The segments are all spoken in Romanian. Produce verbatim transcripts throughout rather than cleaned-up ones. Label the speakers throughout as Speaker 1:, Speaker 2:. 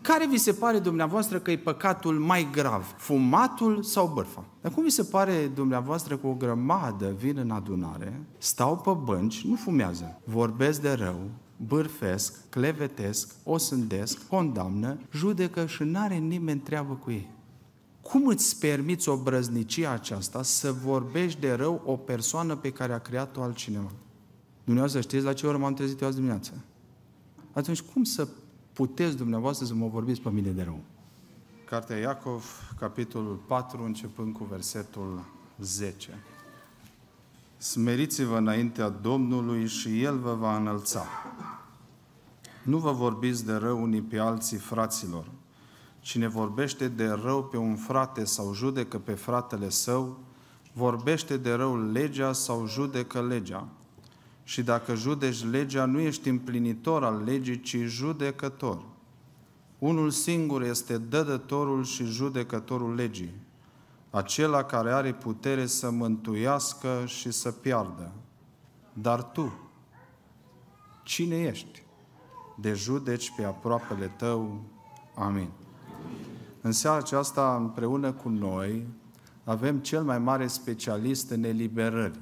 Speaker 1: Care vi se pare dumneavoastră că e păcatul mai grav? Fumatul sau bârfa? Dar cum vi se pare dumneavoastră că o grămadă vin în adunare, stau pe bănci, nu fumează, vorbesc de rău, bârfesc, clevetesc, osândesc, condamnă, judecă și n-are nimeni treabă cu ei? Cum îți permiți obrăznicia aceasta să vorbești de rău o persoană pe care a creat-o altcineva? Dumneavoastră știți la ce oră m-am trezit eu azi dimineață? Atunci cum să puteți dumneavoastră să mă vorbiți pe mine de rău? Cartea Iacov, capitolul patru, începând cu versetul zece. Smeriți-vă înaintea Domnului și El vă va înălța. Nu vă vorbiți de rău unii pe alții, fraților. Cine vorbește de rău pe un frate sau judecă pe fratele său, vorbește de rău legea sau judecă legea. Și dacă judeci legea, nu ești împlinitor al legii, ci judecător. Unul singur este dădătorul și judecătorul legii, acela care are putere să mântuiască și să piardă. Dar tu, cine ești? De judeci pe aproapele tău. Amin. În seara aceasta, împreună cu noi, avem cel mai mare specialist în eliberări.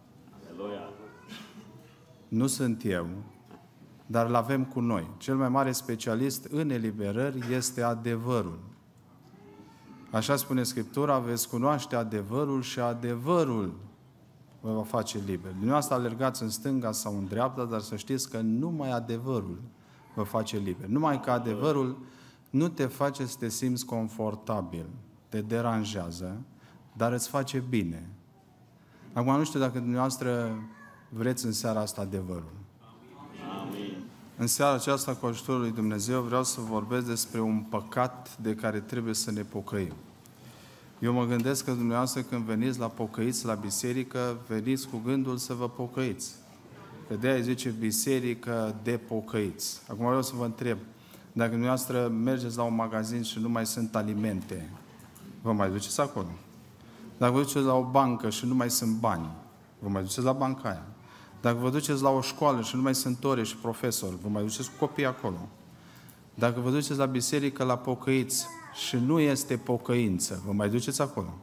Speaker 1: Nu sunt eu, dar îl avem cu noi. Cel mai mare specialist în eliberări este adevărul. Așa spune Scriptura, veți cunoaște adevărul și adevărul vă va face liber. Dumneavoastră alergați în stânga sau în dreapta, dar să știți că numai adevărul vă face liber. Numai că adevărul nu te face să te simți confortabil, te deranjează, dar îți face bine. Acum nu știu dacă dumneavoastră vreți în seara asta adevărul. Amin. În seara aceasta, cu ajutorul lui Dumnezeu, vreau să vorbesc despre un păcat de care trebuie să ne pocăim. Eu mă gândesc că dumneavoastră când veniți la pocăiți la biserică, veniți cu gândul să vă pocăiți. Că de-aia zice biserică de pocăiți. Acum vreau să vă întreb, dacă dumneavoastră mergeți la un magazin și nu mai sunt alimente, vă mai duceți acolo? Dacă vă duceți la o bancă și nu mai sunt bani, vă mai duceți la banca aia? Dacă vă duceți la o școală și nu mai sunt ore și profesori, vă mai duceți cu copii acolo? Dacă vă duceți la biserică la pocăiți și nu este pocăință, vă mai duceți acolo?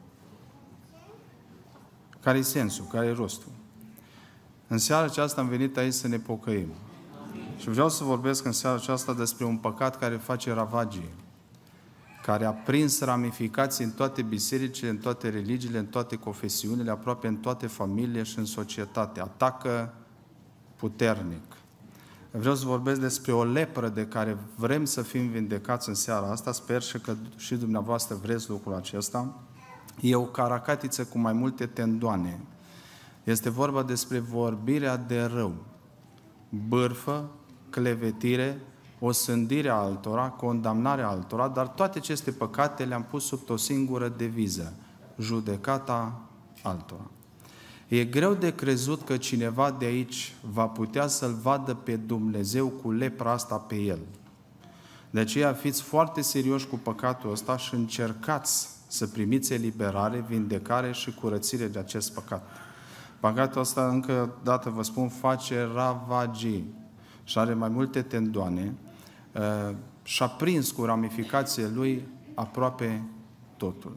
Speaker 1: Care-i sensul? Care-i rostul? În seara aceasta am venit aici să ne pocăim. Și vreau să vorbesc în seara aceasta despre un păcat care face ravagii, care a prins ramificații în toate bisericile, în toate religiile, în toate confesiunile, aproape în toate familiile și în societate. Atacă puternic. Vreau să vorbesc despre o lepră de care vrem să fim vindecați în seara asta. Sper și că și dumneavoastră vreți lucrul acesta. E o caracatiță cu mai multe tendoane. Este vorba despre vorbirea de rău, bârfă, clevetire, osândirea altora, condamnarea altora, dar toate aceste păcate le-am pus sub o singură deviză: judecata altora. E greu de crezut că cineva de aici va putea să-L vadă pe Dumnezeu cu lepra asta pe el. De aceea fiți foarte serioși cu păcatul ăsta și încercați să primiți eliberare, vindecare și curățire de acest păcat. Păcatul ăsta, încă o dată vă spun, face ravagii și are mai multe tendoane uh, și a prins cu ramificațiile lui aproape totul.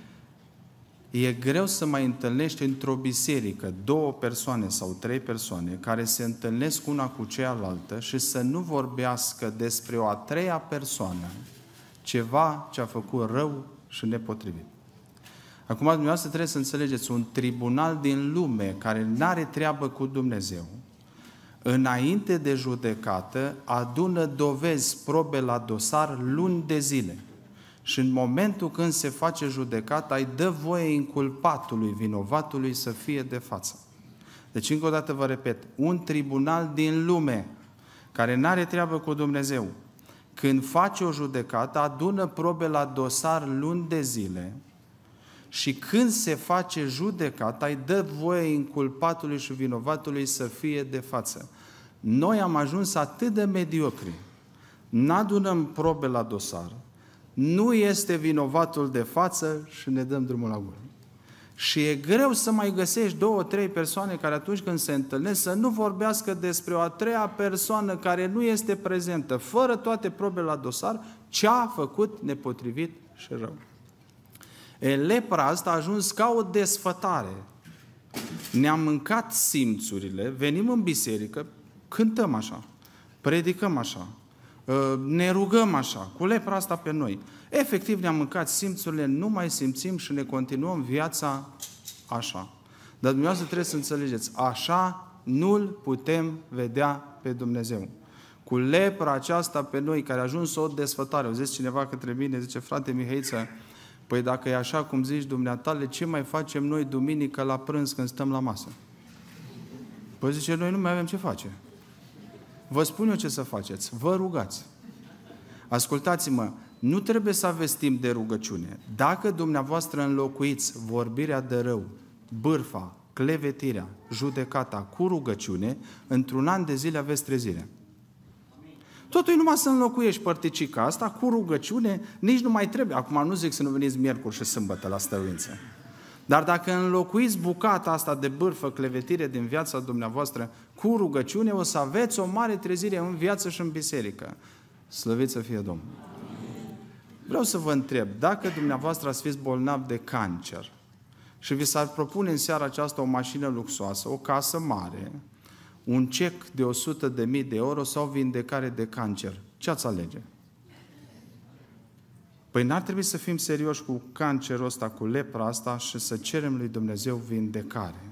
Speaker 1: E greu să mai întâlnești într-o biserică două persoane sau trei persoane care se întâlnesc una cu cealaltă și să nu vorbească despre o a treia persoană ceva ce a făcut rău și nepotrivit. Acum, dumneavoastră trebuie să înțelegeți, un tribunal din lume care nu are treabă cu Dumnezeu, înainte de judecată, adună dovezi, probe la dosar luni de zile. Și în momentul când se face judecata, îi dă voie inculpatului, vinovatului să fie de față. Deci, încă o dată vă repet, un tribunal din lume care nu are treabă cu Dumnezeu, când face o judecată, adună probe la dosar luni de zile și când se face judecata, îi dă voie inculpatului și vinovatului să fie de față. Noi am ajuns atât de mediocri, n-adunăm probe la dosar, nu este vinovatul de față și ne dăm drumul la gură. Și e greu să mai găsești două, trei persoane care atunci când se întâlnesc să nu vorbească despre o a treia persoană care nu este prezentă, fără toate probele la dosar, ce a făcut nepotrivit și rău. E, lepra asta a ajuns ca o desfătare. Ne-am mâncat simțurile, venim în biserică, cântăm așa, predicăm așa, ne rugăm așa, cu lepra asta pe noi. Efectiv ne-am mâncat simțurile, nu mai simțim și ne continuăm viața așa. Dar dumneavoastră trebuie să înțelegeți, așa nu-L putem vedea pe Dumnezeu. Cu lepra aceasta pe noi, care a ajuns o desfătare. O zis cineva către mine, zice, frate Mihăiță, păi dacă e așa cum zici dumneatale, ce mai facem noi duminică la prânz când stăm la masă? Păi zice, noi nu mai avem ce face. Vă spun eu ce să faceți. Vă rugați. Ascultați-mă, nu trebuie să aveți timp de rugăciune. Dacă dumneavoastră înlocuiți vorbirea de rău, bârfa, clevetirea, judecata cu rugăciune, într-un an de zile aveți trezire. Totul e numai să înlocuiești părticica asta cu rugăciune, nici nu mai trebuie. Acum nu zic să nu veniți miercuri și sâmbătă la stăruință. Dar dacă înlocuiți bucata asta de bârfă, clevetire din viața dumneavoastră cu rugăciune, o să aveți o mare trezire în viață și în biserică. Slăvit să fie Domnul! Vreau să vă întreb, dacă dumneavoastră ați fi bolnav de cancer și vi s-ar propune în seara aceasta o mașină luxoasă, o casă mare, un cec de o sută de mii de euro sau vindecare de cancer, ce ați alege? Păi n-ar trebui să fim serioși cu cancerul ăsta, cu lepra asta și să cerem lui Dumnezeu vindecare.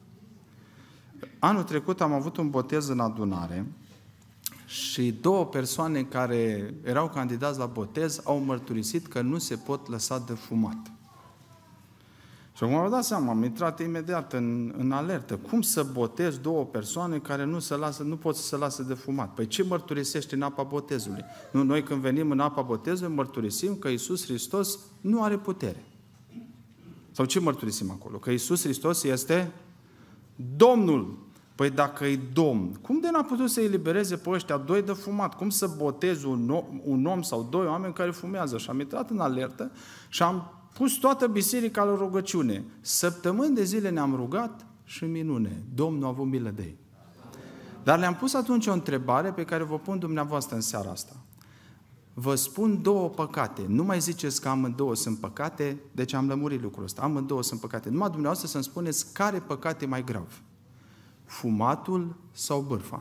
Speaker 1: Anul trecut am avut un botez în adunare și două persoane care erau candidați la botez au mărturisit că nu se pot lăsa de fumat. Și acum am dat seama, am intrat imediat în, în alertă. Cum să botez două persoane care nu, se lasă, nu pot să se lasă de fumat? Păi ce mărturisești în apa botezului? Nu, noi când venim în apa botezului mărturisim că Iisus Hristos nu are putere. Sau ce mărturisim acolo? Că Iisus Hristos este Domnul. Păi dacă e Domn, cum de n-a putut să elibereze pe ăștia doi de fumat? Cum să botezi un om, un om sau doi oameni care fumează? Și am intrat în alertă și am pus toată biserica la rugăciune. Săptămâni de zile ne-am rugat și minune. Domnul a avut milă de ei. Dar le-am pus atunci o întrebare pe care vă pun dumneavoastră în seara asta. Vă spun două păcate. Nu mai ziceți că amândouă sunt păcate, deci am lămurit lucrul ăsta. Amândouă sunt păcate. Numai dumneavoastră să-mi spuneți care păcat e mai grav. Fumatul sau bârfa?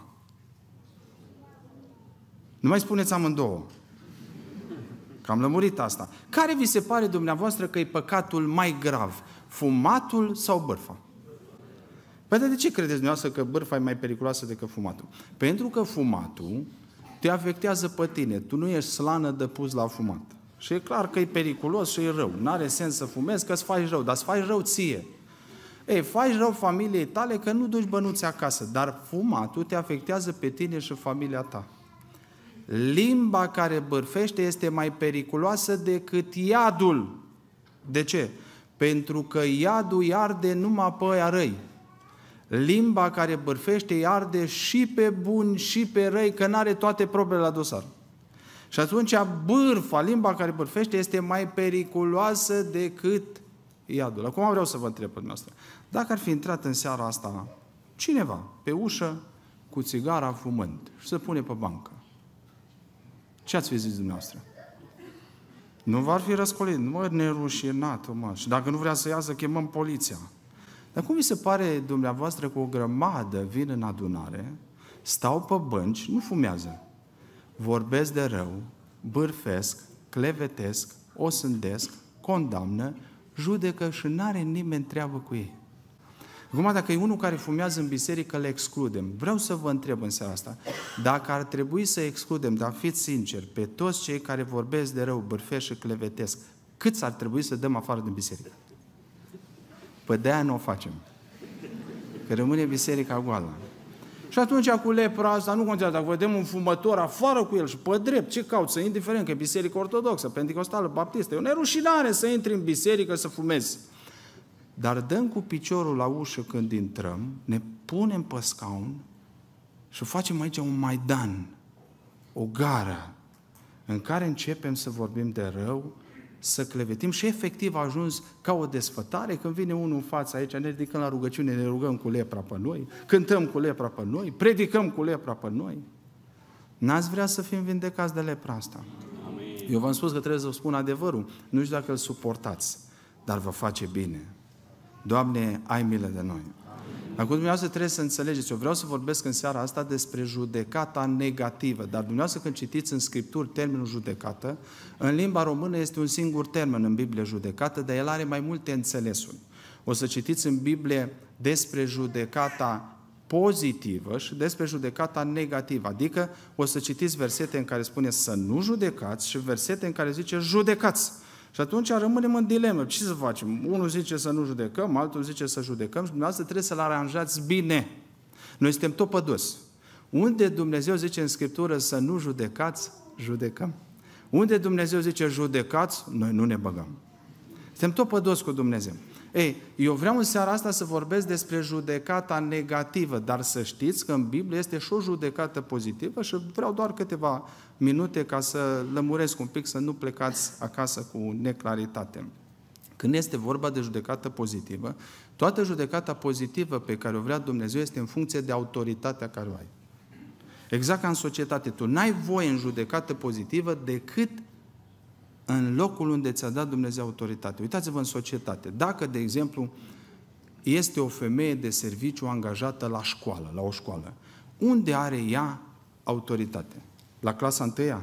Speaker 1: Nu mai spuneți amândouă. Că am lămurit asta. Care vi se pare dumneavoastră că e păcatul mai grav? Fumatul sau bârfa? Păi de ce credeți dumneavoastră că bârfa e mai periculoasă decât fumatul? Pentru că fumatul te afectează pe tine. Tu nu ești slană de pus la fumat. Și e clar că e periculos și e rău. N-are sens să fumezi că îți faci rău, dar îți faci rău ție. Ei, faci rău familiei tale că nu duci bănuți acasă, dar fumatul te afectează pe tine și familia ta. Limba care bârfește este mai periculoasă decât iadul. De ce? Pentru că iadul îi arde numai pe aia răi. Limba care bârfește îi arde și pe buni și pe răi, că n-are toate probele la dosar. Și atunci bârfa, limba care bârfește, este mai periculoasă decât iadul. Acum vreau să vă întreb pe dumneavoastră. Dacă ar fi intrat în seara asta cineva pe ușă cu țigara fumând și se pune pe bancă, ce ați fi zis dumneavoastră? Nu v-ar fi răscolit? Mă, nerușinat, mă. Și dacă nu vrea să iasă, chemăm poliția. Dar cum vi se pare dumneavoastră că o grămadă vin în adunare, stau pe bănci, nu fumează, vorbesc de rău, bârfesc, clevetesc, osândesc, condamnă, judecă și n-are nimeni treabă cu ei. Acum, dacă e unul care fumează în biserică, le excludem. Vreau să vă întreb în seara asta, dacă ar trebui să excludem, dar fiți sinceri, pe toți cei care vorbesc de rău, bârfesc și clevetesc, câți ar trebui să dăm afară din biserică? Păi de-aia nu o facem. Că rămâne biserica goală. Și atunci cu lepra asta nu contează. Dacă vedem un fumător afară cu el și pe drept, ce cauți? Indiferent că e biserică ortodoxă, pentecostală, baptistă. E o nerușinare să intri în biserică să fumezi. Dar dăm cu piciorul la ușă când intrăm, ne punem pe scaun și facem aici un maidan, o gară, în care începem să vorbim de rău, să clevetim și efectiv a ajuns ca o desfătare. Când vine unul în față aici, ne ridicăm la rugăciune, ne rugăm cu lepra pe noi, cântăm cu lepra pe noi, predicăm cu lepra pe noi. N-ați vrea să fim vindecați de lepra asta? Amin. Eu v-am spus că trebuie să vă spun adevărul. Nu știu dacă îl suportați, dar vă face bine. Doamne, ai milă de noi. Acum dumneavoastră trebuie să înțelegeți. Eu vreau să vorbesc în seara asta despre judecata negativă. Dar dumneavoastră când citiți în Scripturi termenul judecată, în limba română este un singur termen în Biblie, judecată, dar el are mai multe înțelesuri. O să citiți în Biblie despre judecata pozitivă și despre judecata negativă. Adică o să citiți versete în care spune să nu judecați și versete în care zice judecați. Și atunci rămânem în dilemă. Ce să facem? Unul zice să nu judecăm, altul zice să judecăm și dumneavoastră trebuie să-l aranjați bine. Noi suntem tot pe dos. Unde Dumnezeu zice în Scriptură să nu judecați, judecăm. Unde Dumnezeu zice judecați, noi nu ne băgăm. Suntem tot pe dos cu Dumnezeu. Ei, eu vreau în seara asta să vorbesc despre judecata negativă, dar să știți că în Biblie este și o judecată pozitivă și vreau doar câteva minute ca să lămuresc un pic, să nu plecați acasă cu neclaritate. Când este vorba de judecată pozitivă, toată judecata pozitivă pe care o vrea Dumnezeu este în funcție de autoritatea care o ai. Exact ca în societate. Tu n-ai voie în judecată pozitivă decât în locul unde ți-a dat Dumnezeu autoritate. Uitați-vă în societate. Dacă, de exemplu, este o femeie de serviciu angajată la școală, la o școală, unde are ea autoritate? La clasa întâia?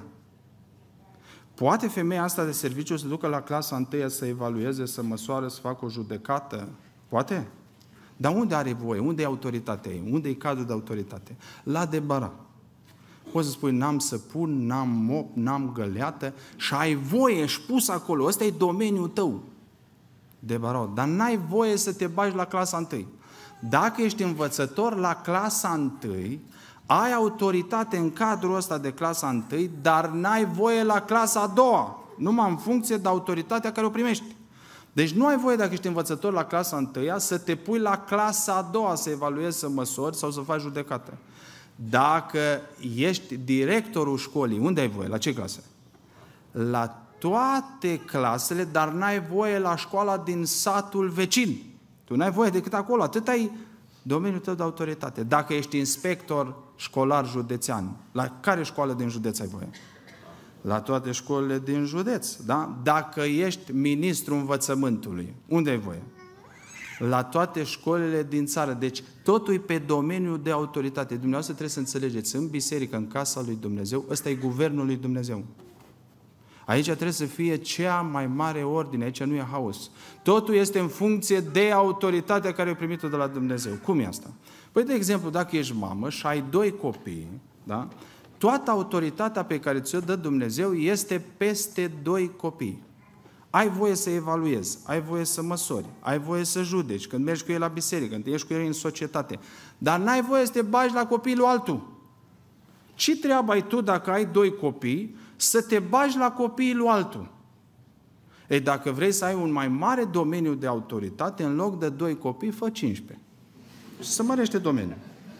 Speaker 1: Poate femeia asta de serviciu să ducă la clasa întâia să evalueze, să măsoare, să facă o judecată? Poate? Dar unde are voie? Unde e autoritatea ei? Unde e cadrul de autoritate? La debara. Poți să spui, n-am săpun, n-am mop, n-am găleată și ai voie, ești pus acolo. Ăsta e domeniul tău. Debara. Dar n-ai voie să te bagi la clasa întâi. Dacă ești învățător la clasa întâi, ai autoritate în cadrul ăsta de clasa întâi, dar n-ai voie la clasa a doua. Numai în funcție de autoritatea care o primești. Deci nu ai voie, dacă ești învățător la clasa întâia, să te pui la clasa a doua, să evaluezi, să măsori sau să faci judecată. Dacă ești directorul școlii, unde ai voie? La ce clasă? La toate clasele, dar n-ai voie la școala din satul vecin. Tu n-ai voie decât acolo. Atât ai domeniul tău de autoritate. Dacă ești inspector școlar județean, la care școală din județ ai voie? La toate școlile din județ. Da? Dacă ești ministrul învățământului, unde ai voie? La toate școlile din țară. Deci totul e pe domeniul de autoritate. Dumneavoastră trebuie să înțelegeți, în biserică, în casa lui Dumnezeu, ăsta e guvernul lui Dumnezeu. Aici trebuie să fie cea mai mare ordine, aici nu e haos. Totul este în funcție de autoritatea care ai primit-o de la Dumnezeu. Cum e asta? Păi, de exemplu, dacă ești mamă și ai doi copii, da? Toată autoritatea pe care ți-o dă Dumnezeu este peste doi copii. Ai voie să evaluezi, ai voie să măsori, ai voie să judeci, când mergi cu ei la biserică, când ești cu ei în societate. Dar n-ai voie să te bagi la copilul altul. Ce treabă ai tu dacă ai doi copii să te bagi la copiii altul? Ei, dacă vrei să ai un mai mare domeniu de autoritate, în loc de doi copii, fă cincisprezece. Și să mărește domeniul.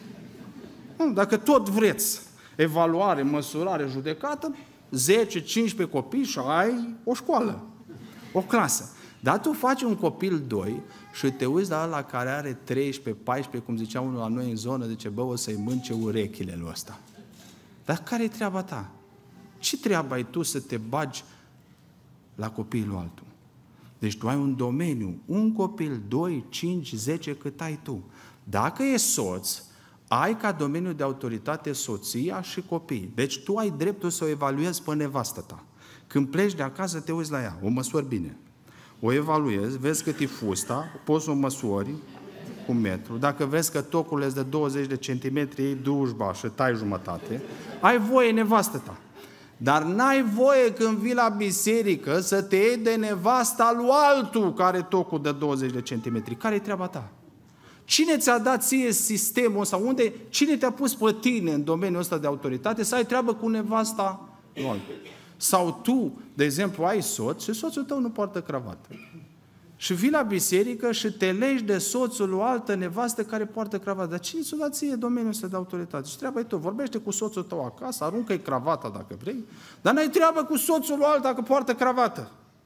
Speaker 1: Dacă tot vreți evaluare, măsurare, judecată, zece cincisprezece copii și ai o școală, o clasă. Dar tu faci un copil doi și te uiți la ăla care are treisprezece, paisprezece, cum zicea unul la noi în zonă, zice, bă, o să-i mânce urechile lui ăsta. Dar care e treaba ta? Ce treabă ai tu să te bagi la copilul altul? Deci tu ai un domeniu, un copil, doi, cinci, zece, cât ai tu. Dacă e soț, ai ca domeniu de autoritate soția și copiii. Deci tu ai dreptul să o evaluezi pe nevastă ta. Când pleci de acasă, te uiți la ea, o măsori bine. O evaluezi, vezi cât e fusta, poți să o măsori cu metru. Dacă vezi că tocul este de douăzeci de centimetri, iei dușba și tai jumătate, ai voie nevastă ta. Dar n-ai voie când vii la biserică să te iei de nevasta lui altul care tocul de douăzeci de centimetri. Care-i treaba ta? Cine ți-a dat ție sistemul ăsta? Unde, cine te-a pus pe tine în domeniul ăsta de autoritate să ai treabă cu nevasta lui altul? Sau tu, de exemplu, ai soț și soțul tău nu poartă cravată. Și vii la biserică și te legi de soțul lui altă nevastă care poartă cravată. Dar cine ți-a dat ție domeniul ăsta de autoritate? Și treaba e tu, vorbește cu soțul tău acasă, aruncă-i cravata dacă vrei, dar n-ai treabă cu soțul lui altă dacă poartă cravată.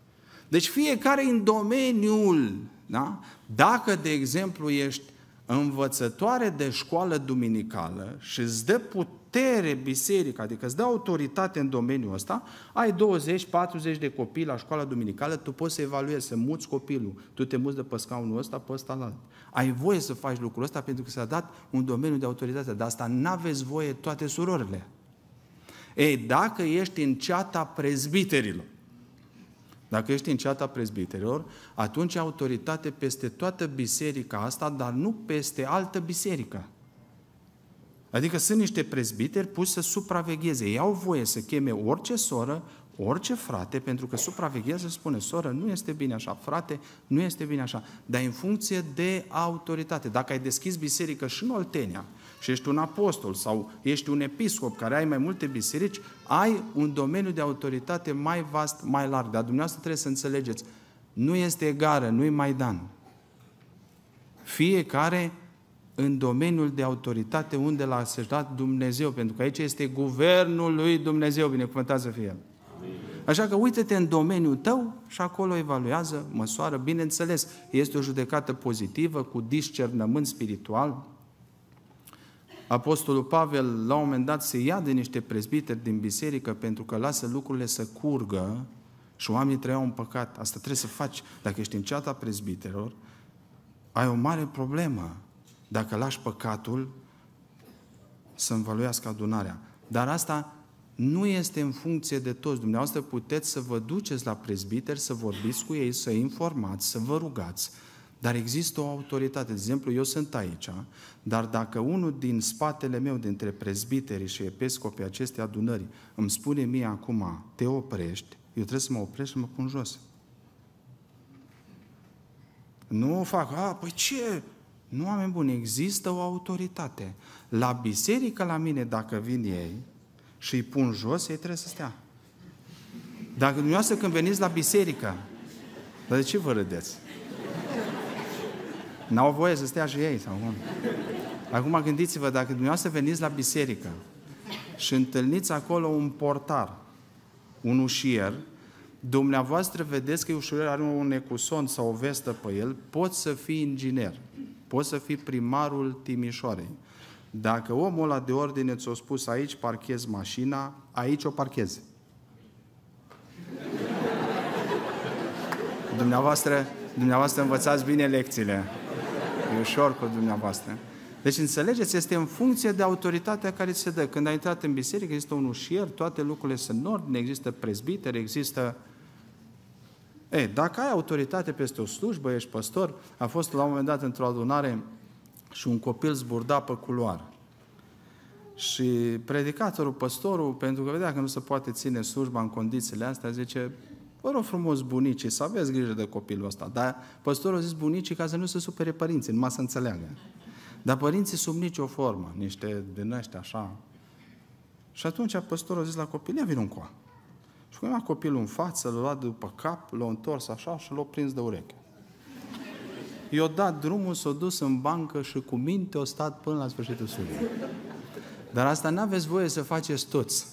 Speaker 1: Deci fiecare în domeniul, da? Dacă, de exemplu, ești învățătoare de școală duminicală și îți dă putere biserica, adică îți dă autoritate în domeniul ăsta, ai douăzeci patruzeci de copii la școala duminicală, tu poți să evaluezi, să muți copilul, tu te muți de pe scaunul ăsta pe ăsta alt. Ai voie să faci lucrul ăsta pentru că s-a dat un domeniu de autoritate, dar asta n-aveți voie toate surorile. Ei, dacă ești în ceata prezbiterilor, Dacă ești în ceata prezbiterilor, atunci ai autoritate peste toată biserica asta, dar nu peste altă biserică. Adică sunt niște prezbiteri puși să supravegheze. Ei au voie să cheme orice soră, orice frate, pentru că supraveghează, spune, soră, nu este bine așa, frate, nu este bine așa, dar în funcție de autoritate. Dacă ai deschis biserică și în Oltenia și ești un apostol sau ești un episcop care ai mai multe biserici, ai un domeniu de autoritate mai vast, mai larg. Dar dumneavoastră trebuie să înțelegeți, nu este egală, nu e Maidan. Fiecare în domeniul de autoritate unde l-a așezat Dumnezeu, pentru că aici este guvernul lui Dumnezeu, binecuvântat să fie El. Așa că uite-te în domeniul tău și acolo evaluează, măsoară, bineînțeles, este o judecată pozitivă cu discernământ spiritual. Apostolul Pavel, la un moment dat, se ia de niște prezbiteri din biserică pentru că lasă lucrurile să curgă și oamenii trăiau în păcat. Asta trebuie să faci. Dacă ești în ceata prezbiterilor, ai o mare problemă dacă lași păcatul să învăluiască adunarea. Dar asta nu este în funcție de toți. Dumneavoastră puteți să vă duceți la prezbiteri, să vorbiți cu ei, să informați, să vă rugați. Dar există o autoritate. De exemplu, eu sunt aici, dar dacă unul din spatele meu, dintre prezbiterii și episcopii acestei adunări, îmi spune mie acum, te oprești, eu trebuie să mă opresc și mă pun jos. Nu fac, a, păi ce? Nu, oameni buni, există o autoritate. La biserică, la mine, dacă vin ei și îi pun jos, ei trebuie să stea. Dacă dumneavoastră când veniți la biserică, dar de ce vă râdeți? N-au voie să stea și ei, sau cum? Acum gândiți-vă, dacă dumneavoastră veniți la biserică și întâlniți acolo un portar, un ușier, dumneavoastră vedeți că ușierul are un ecuson sau o vestă pe el, poți să fii inginer, poți să fii primarul Timișoarei. Dacă omul ăla de ordine ți-a spus aici parchezi mașina, aici o parchezi. Dumneavoastră, dumneavoastră învățați bine lecțiile. E ușor cu dumneavoastră. Deci înțelegeți, este în funcție de autoritatea care ți se dă. Când ai intrat în biserică, există un ușier, toate lucrurile sunt în ordine, există prezbiteri, există... Ei, dacă ai autoritate peste o slujbă, ești păstor, a fost la un moment dat într-o adunare și un copil zburda pe culoar. Și predicatorul, păstorul, pentru că vedea că nu se poate ține slujba în condițiile astea, zice, vă rog frumos, bunicii, să aveți grijă de copilul ăsta. Dar păstorul a zis bunicii ca să nu se supere părinții, numai să înțeleagă. Dar părinții sub nicio formă, niște din ăștia așa. Și atunci păstorul a zis la copil, ia vină încoa. Și când a copilul în față, l-a luat după cap, l-a întors așa și l-a prins de ureche. I-a dat drumul, s-a dus în bancă și cu minte a stat până la sfârșitul slujbei. Dar asta n-aveți voie să faceți toți.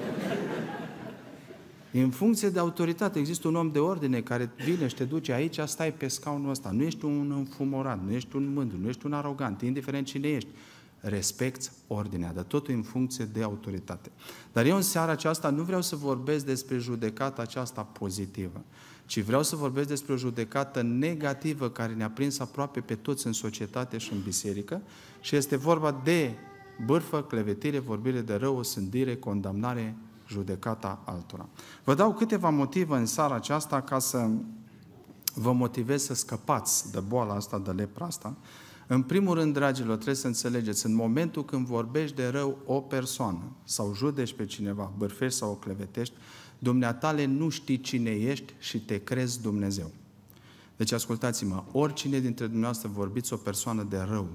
Speaker 1: În funcție de autoritate, există un om de ordine care vine și te duce aici, stai pe scaunul ăsta. Nu ești un înfumorat, nu ești un mândru, nu ești un arogant, indiferent cine ești. Respecți ordinea, dar totul în funcție de autoritate. Dar eu în seara aceasta nu vreau să vorbesc despre judecata aceasta pozitivă, ci vreau să vorbesc despre o judecată negativă care ne-a prins aproape pe toți în societate și în biserică și este vorba de bârfă, clevetire, vorbire de rău, osândire, condamnare, judecata altora. Vă dau câteva motive în seara aceasta ca să vă motivez să scăpați de boala asta, de lepra asta. În primul rând, dragilor, trebuie să înțelegeți, în momentul când vorbești de rău o persoană sau judeci pe cineva, bârfești sau o clevetești, dumneatale nu știi cine ești și te crezi Dumnezeu. Deci ascultați-mă, oricine dintre dumneavoastră vorbiți o persoană de rău,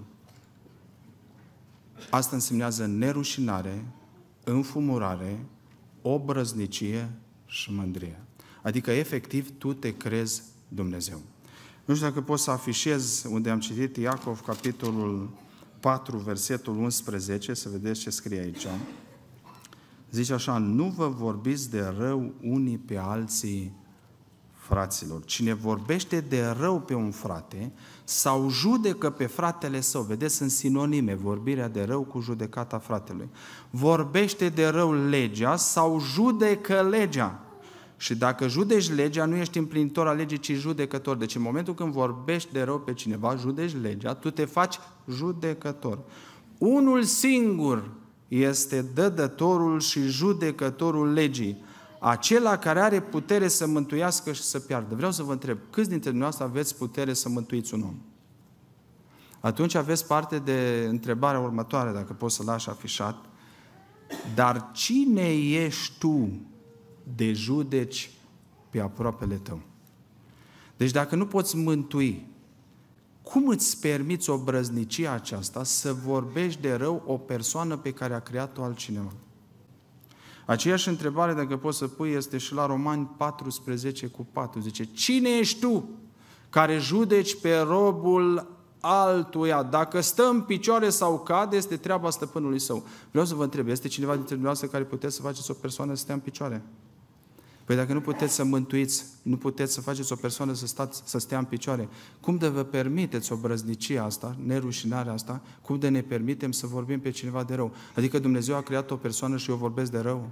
Speaker 1: asta însemnează nerușinare, înfumurare, obrăznicie și mândrie. Adică, efectiv, tu te crezi Dumnezeu. Nu știu dacă pot să afișez unde am citit Iacov, capitolul patru, versetul unsprezece, să vedeți ce scrie aici. Zice așa, nu vă vorbiți de rău unii pe alții fraților, cine vorbește de rău pe un frate sau judecă pe fratele său, vedeți, sunt sinonime, vorbirea de rău cu judecata fratelui. Vorbește de rău legea sau judecă legea. Și dacă judeci legea, nu ești împlinitor al legii, ci judecător. Deci în momentul când vorbești de rău pe cineva, judeci legea, tu te faci judecător. Unul singur este dădătorul și judecătorul legii, acela care are putere să mântuiască și să piardă. Vreau să vă întreb, câți dintre dumneavoastră aveți putere să mântuiți un om? Atunci aveți parte de întrebarea următoare, dacă poți să lași afișat. Dar cine ești tu de judeci pe aproapele tău? Deci dacă nu poți mântui, cum îți permiți obrăznicia aceasta să vorbești de rău o persoană pe care a creat-o altcineva? Aceeași întrebare, dacă poți să pui, este și la Romani paisprezece cu patru. Zice, cine ești tu care judeci pe robul altuia? Dacă stă în picioare sau cade, este treaba stăpânului său. Vreau să vă întreb, este cineva dintre dumneavoastră care puteți să faceți o persoană să stea în picioare? Păi dacă nu puteți să mântuiți, nu puteți să faceți o persoană să, stați, să stea în picioare, cum de vă permiteți obrăznicia asta, nerușinarea asta, cum de ne permitem să vorbim pe cineva de rău? Adică Dumnezeu a creat o persoană și eu vorbesc de rău?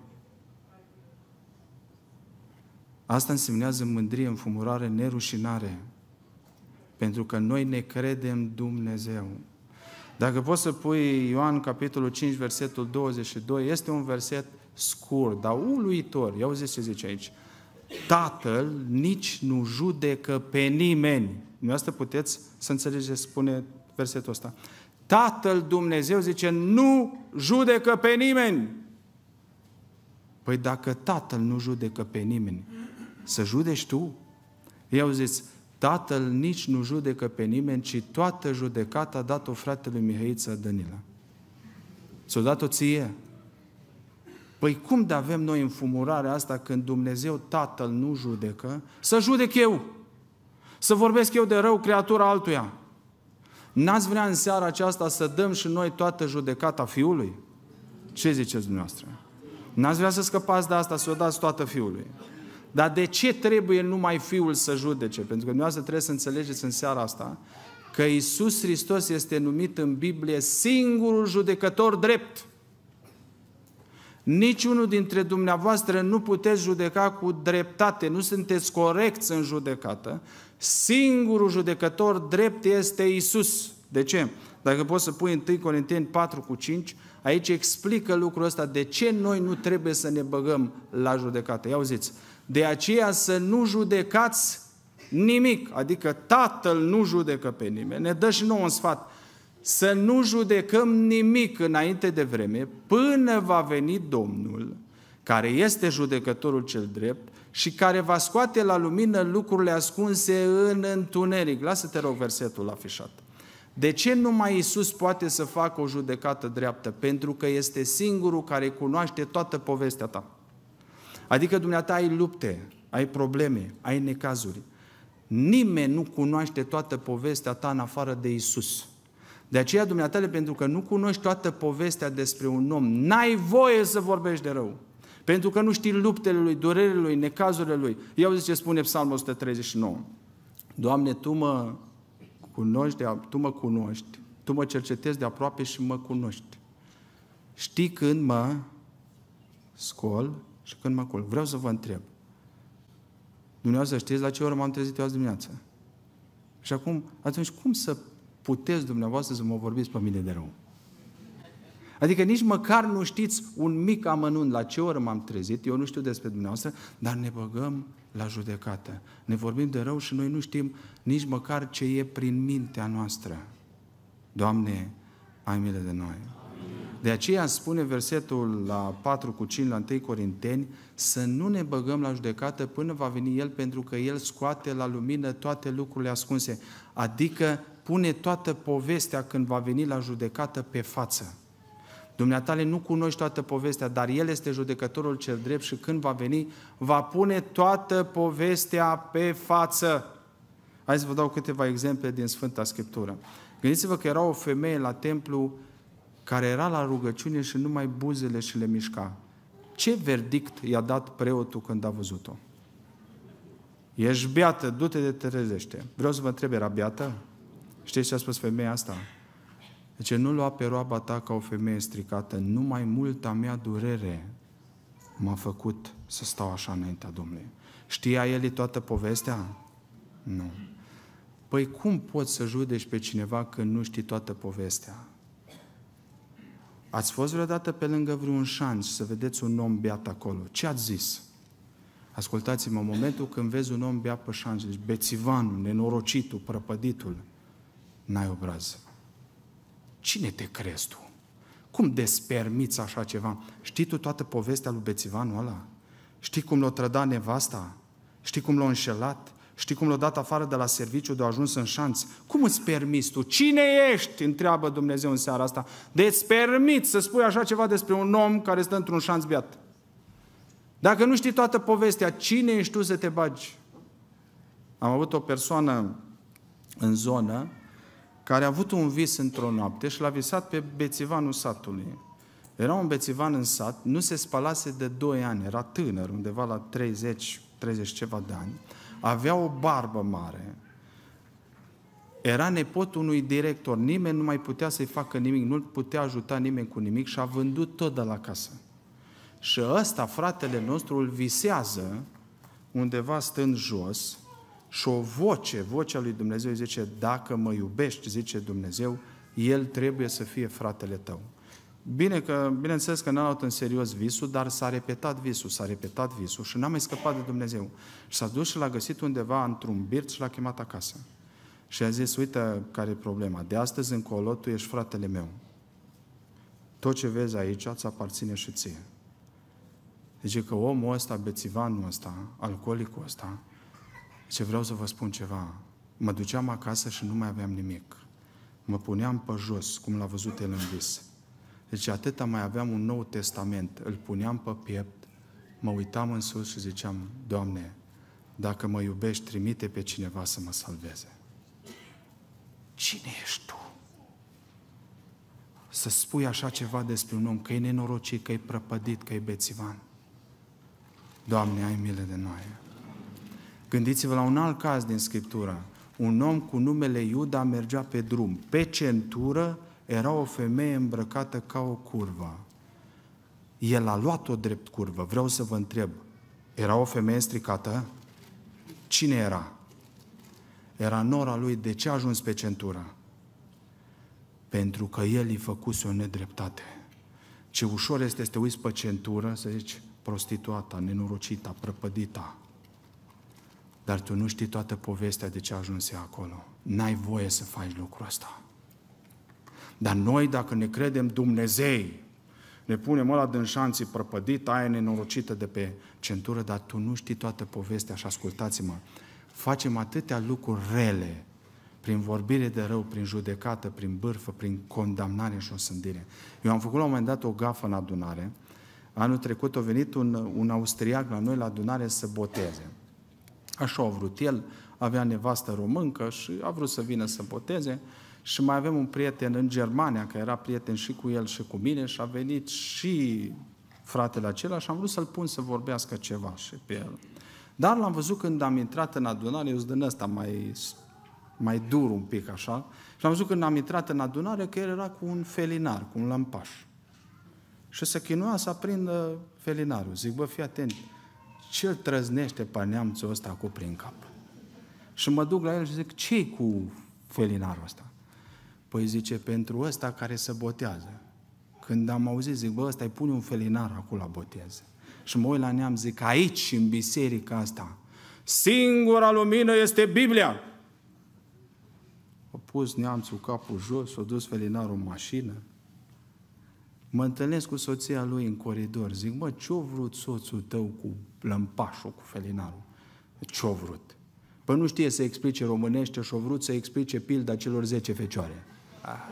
Speaker 1: Asta însemnează mândrie, înfumurare, nerușinare. Pentru că noi ne credem Dumnezeu. Dacă poți să pui Ioan, capitolul cinci, versetul douăzeci și doi, este un verset scurt, dar uluitor. Ia auziți ce zice aici. Tatăl nici nu judecă pe nimeni. Dumneavoastră puteți să înțelegeți, spune versetul ăsta. Tatăl Dumnezeu, zice, nu judecă pe nimeni. Păi dacă Tatăl nu judecă pe nimeni, să judeci tu? Ia auziți, Tatăl nici nu judecă pe nimeni, ci toată judecata a dat-o fratelui Mihăiță Dănilă. Ți-o dat-o ție. Păi cum de avem noi înfumurarea asta când Dumnezeu Tatăl nu judecă? Să judec eu! Să vorbesc eu de rău creatura altuia! N-ați vrea în seara aceasta să dăm și noi toată judecata Fiului? Ce ziceți dumneavoastră? N-ați vrea să scăpați de asta, să o dați toată Fiului? Dar de ce trebuie numai Fiul să judece? Pentru că dumneavoastră trebuie să înțelegeți în seara asta că Iisus Hristos este numit în Biblie singurul judecător drept. Niciunul dintre dumneavoastră nu puteți judeca cu dreptate, nu sunteți corecți în judecată. Singurul judecător drept este Iisus. De ce? Dacă poți să pui întâi Corinteni patru cu cinci, aici explică lucrul ăsta, de ce noi nu trebuie să ne băgăm la judecată. Ia auziți, de aceea să nu judecați nimic, adică Tatăl nu judecă pe nimeni, ne dă și nouă un sfat, să nu judecăm nimic înainte de vreme, până va veni Domnul, care este judecătorul cel drept și care va scoate la lumină lucrurile ascunse în întuneric. Lasă-te rog versetul afișat. De ce numai Iisus poate să facă o judecată dreaptă? Pentru că este singurul care cunoaște toată povestea ta. Adică dumneata ai lupte, ai probleme, ai necazuri. Nimeni nu cunoaște toată povestea ta în afară de Iisus. De aceea, dumneatale, pentru că nu cunoști toată povestea despre un om, n-ai voie să vorbești de rău. Pentru că nu știi luptele lui, durerile lui, necazurile lui. Ia auzi ce spune Psalmul o sută treizeci și nouă. Doamne, Tu mă cunoști, de, Tu mă cunoști, Tu mă cercetezi de aproape și mă cunoști. Știi când mă scol și când mă culc. Vreau să vă întreb. Dumneavoastră știți la ce oră m-am trezit eu azi dimineață? Și acum, atunci, cum să puteți dumneavoastră să mă vorbiți pe mine de rău? Adică nici măcar nu știți un mic amănunt la ce oră m-am trezit, eu nu știu despre dumneavoastră, dar ne băgăm la judecată. Ne vorbim de rău și noi nu știm nici măcar ce e prin mintea noastră. Doamne, ai milă de noi. De aceea spune versetul la patru cu cinci la întâi Corinteni să nu ne băgăm la judecată până va veni El, pentru că El scoate la lumină toate lucrurile ascunse. Adică pune toată povestea când va veni la judecată pe față. Dumneatale nu cunoști toată povestea, dar El este judecătorul cel drept și când va veni, va pune toată povestea pe față. Hai să vă dau câteva exemple din Sfânta Scriptură. Gândiți-vă că era o femeie la templu care era la rugăciune și numai buzele și le mișca. Ce verdict i-a dat preotul când a văzut-o? Ești beată, du-te de te trezește. Vreau să vă întreb, era beată? Știți ce a spus femeia asta? Deci nu lua pe roaba ta ca o femeie stricată, numai multa mea durere m-a făcut să stau așa înaintea Domnului. Știa el toată povestea? Nu. Păi cum poți să judeci pe cineva când nu știi toată povestea? Ați fost vreodată pe lângă vreun șanț să vedeți un om beat acolo? Ce ați zis? Ascultați-mă, în momentul când vezi un om beat pe șanț, deci bețivanul, nenorocitul, prăpăditul, n-ai obraz. Cine te crezi tu? Cum despermiți așa ceva? Știi tu toată povestea lui bețivanul ăla? Știi cum l-a trădat nevasta? Știi cum l-a înșelat? Știi cum l-a dat afară de la serviciu de a ajuns în șanț? Cum îți permiți tu? Cine ești? Întreabă Dumnezeu în seara asta. De îți permiți să spui așa ceva despre un om care stă într-un șanț beat? Dacă nu știi toată povestea, cine ești tu să te bagi? Am avut o persoană în zonă care a avut un vis într-o noapte și l-a visat pe bețivanul satului. Era un bețivan în sat, nu se spălase de doi ani, era tânăr, undeva la treizeci, treizeci ceva de ani, avea o barbă mare, era nepotul unui director, nimeni nu mai putea să-i facă nimic, nu-l putea ajuta nimeni cu nimic și a vândut tot de la casă. Și ăsta, fratele nostru, îl visează undeva stând jos și o voce, vocea lui Dumnezeu zice, dacă mă iubești, zice Dumnezeu, el trebuie să fie fratele tău. Bine că, bineînțeles că n-a luat în serios visul, dar s-a repetat visul, s-a repetat visul și n-a mai scăpat de Dumnezeu. Și s-a dus și l-a găsit undeva într-un birt și l-a chemat acasă. Și a zis, uite care e problema, de astăzi încolo tu ești fratele meu. Tot ce vezi aici îți aparține și ție. Zice că omul ăsta, bețivanul ăsta, alcoolicul ăsta, zice, vreau să vă spun ceva, mă duceam acasă și nu mai aveam nimic. Mă puneam pe jos, cum l-a văzut el în vis. Deci atâta mai aveam un Nou Testament, îl puneam pe piept, mă uitam în sus și ziceam, Doamne, dacă mă iubești, trimite pe cineva să mă salveze. Cine ești tu? Să spui așa ceva despre un om, că e nenorocit, că e prăpădit, că e bețivan. Doamne, ai milă de noi. Gândiți-vă la un alt caz din Scriptură. Un om cu numele Iuda mergea pe drum. Pe centură era o femeie îmbrăcată ca o curvă. El a luat-o drept curvă. Vreau să vă întreb, era o femeie stricată? Cine era? Era nora lui. De ce a ajuns pe centură? Pentru că el îi făcuse o nedreptate. Ce ușor este să te uiți pe centură, să zici, prostituata, nenorocita, prăpădita. Dar tu nu știi toată povestea de ce a ajuns ea acolo. N-ai voie să faci lucrul ăsta. Dar noi, dacă ne credem Dumnezei, ne punem ăla din șanții prăpădit, aia nenorocită de pe centură, dar tu nu știi toată povestea și ascultați-mă, facem atâtea lucruri rele, prin vorbire de rău, prin judecată, prin bârfă, prin condamnare și osândire. Eu am făcut la un moment dat o gafă în adunare. Anul trecut a venit un, un austriac la noi la adunare să boteze. Așa a vrut el, avea nevastă româncă și a vrut să vină să boteze și mai avem un prieten în Germania, că era prieten și cu el și cu mine și a venit și fratele acela și am vrut să-l pun să vorbească ceva și pe el. Dar l-am văzut când am intrat în adunare, eu sunt din ăsta mai, mai dur un pic așa, și am văzut când am intrat în adunare că el era cu un felinar, cu un lămpaș. Și se chinuia să aprindă felinarul. Zic, bă, fii atent, ce-l trăznește pe neamțul ăsta cu prin cap? Și mă duc la el și zic, ce-i cu felinarul ăsta? Păi zice, pentru ăsta care se botează. Când am auzit, zic, bă, ăsta îi pune un felinar acolo la botez. Și mă uit la neam, zic, aici, în biserica asta, singura lumină este Biblia. A pus neamțul capul jos, a dus felinarul în mașină. Mă întâlnesc cu soția lui în coridor. Zic, mă, ce-o vrut soțul tău cu lămpașul, cu felinarul? Ce-o vrut? Păi nu știe să explice românește și-o vrut să explice pilda celor zece fecioare. Ah.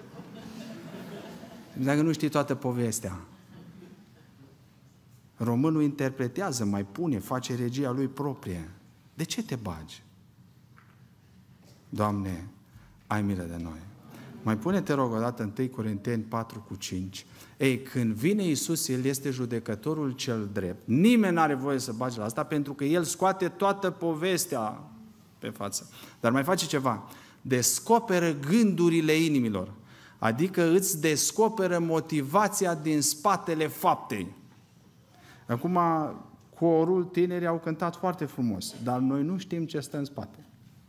Speaker 1: Dacă nu știi toată povestea. Românul interpretează, mai pune, face regia lui proprie. De ce te bagi? Doamne, ai milă de noi. Mai pune-te rog o dată întâi Corinteni patru cu cinci. Ei, când vine Iisus, El este judecătorul cel drept. Nimeni nu are voie să bage la asta, pentru că El scoate toată povestea pe față. Dar mai face ceva. Descoperă gândurile inimilor. Adică îți descoperă motivația din spatele faptei. Acum, corul, tinerii au cântat foarte frumos, dar noi nu știm ce stă în spate.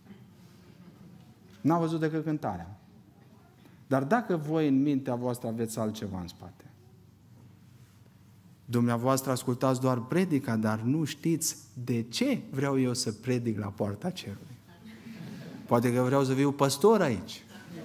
Speaker 1: N-au văzut decât cântarea. Dar dacă voi în mintea voastră aveți altceva în spate, dumneavoastră ascultați doar predica, dar nu știți de ce vreau eu să predic la poarta cerului. Poate că vreau să fiu păstor aici.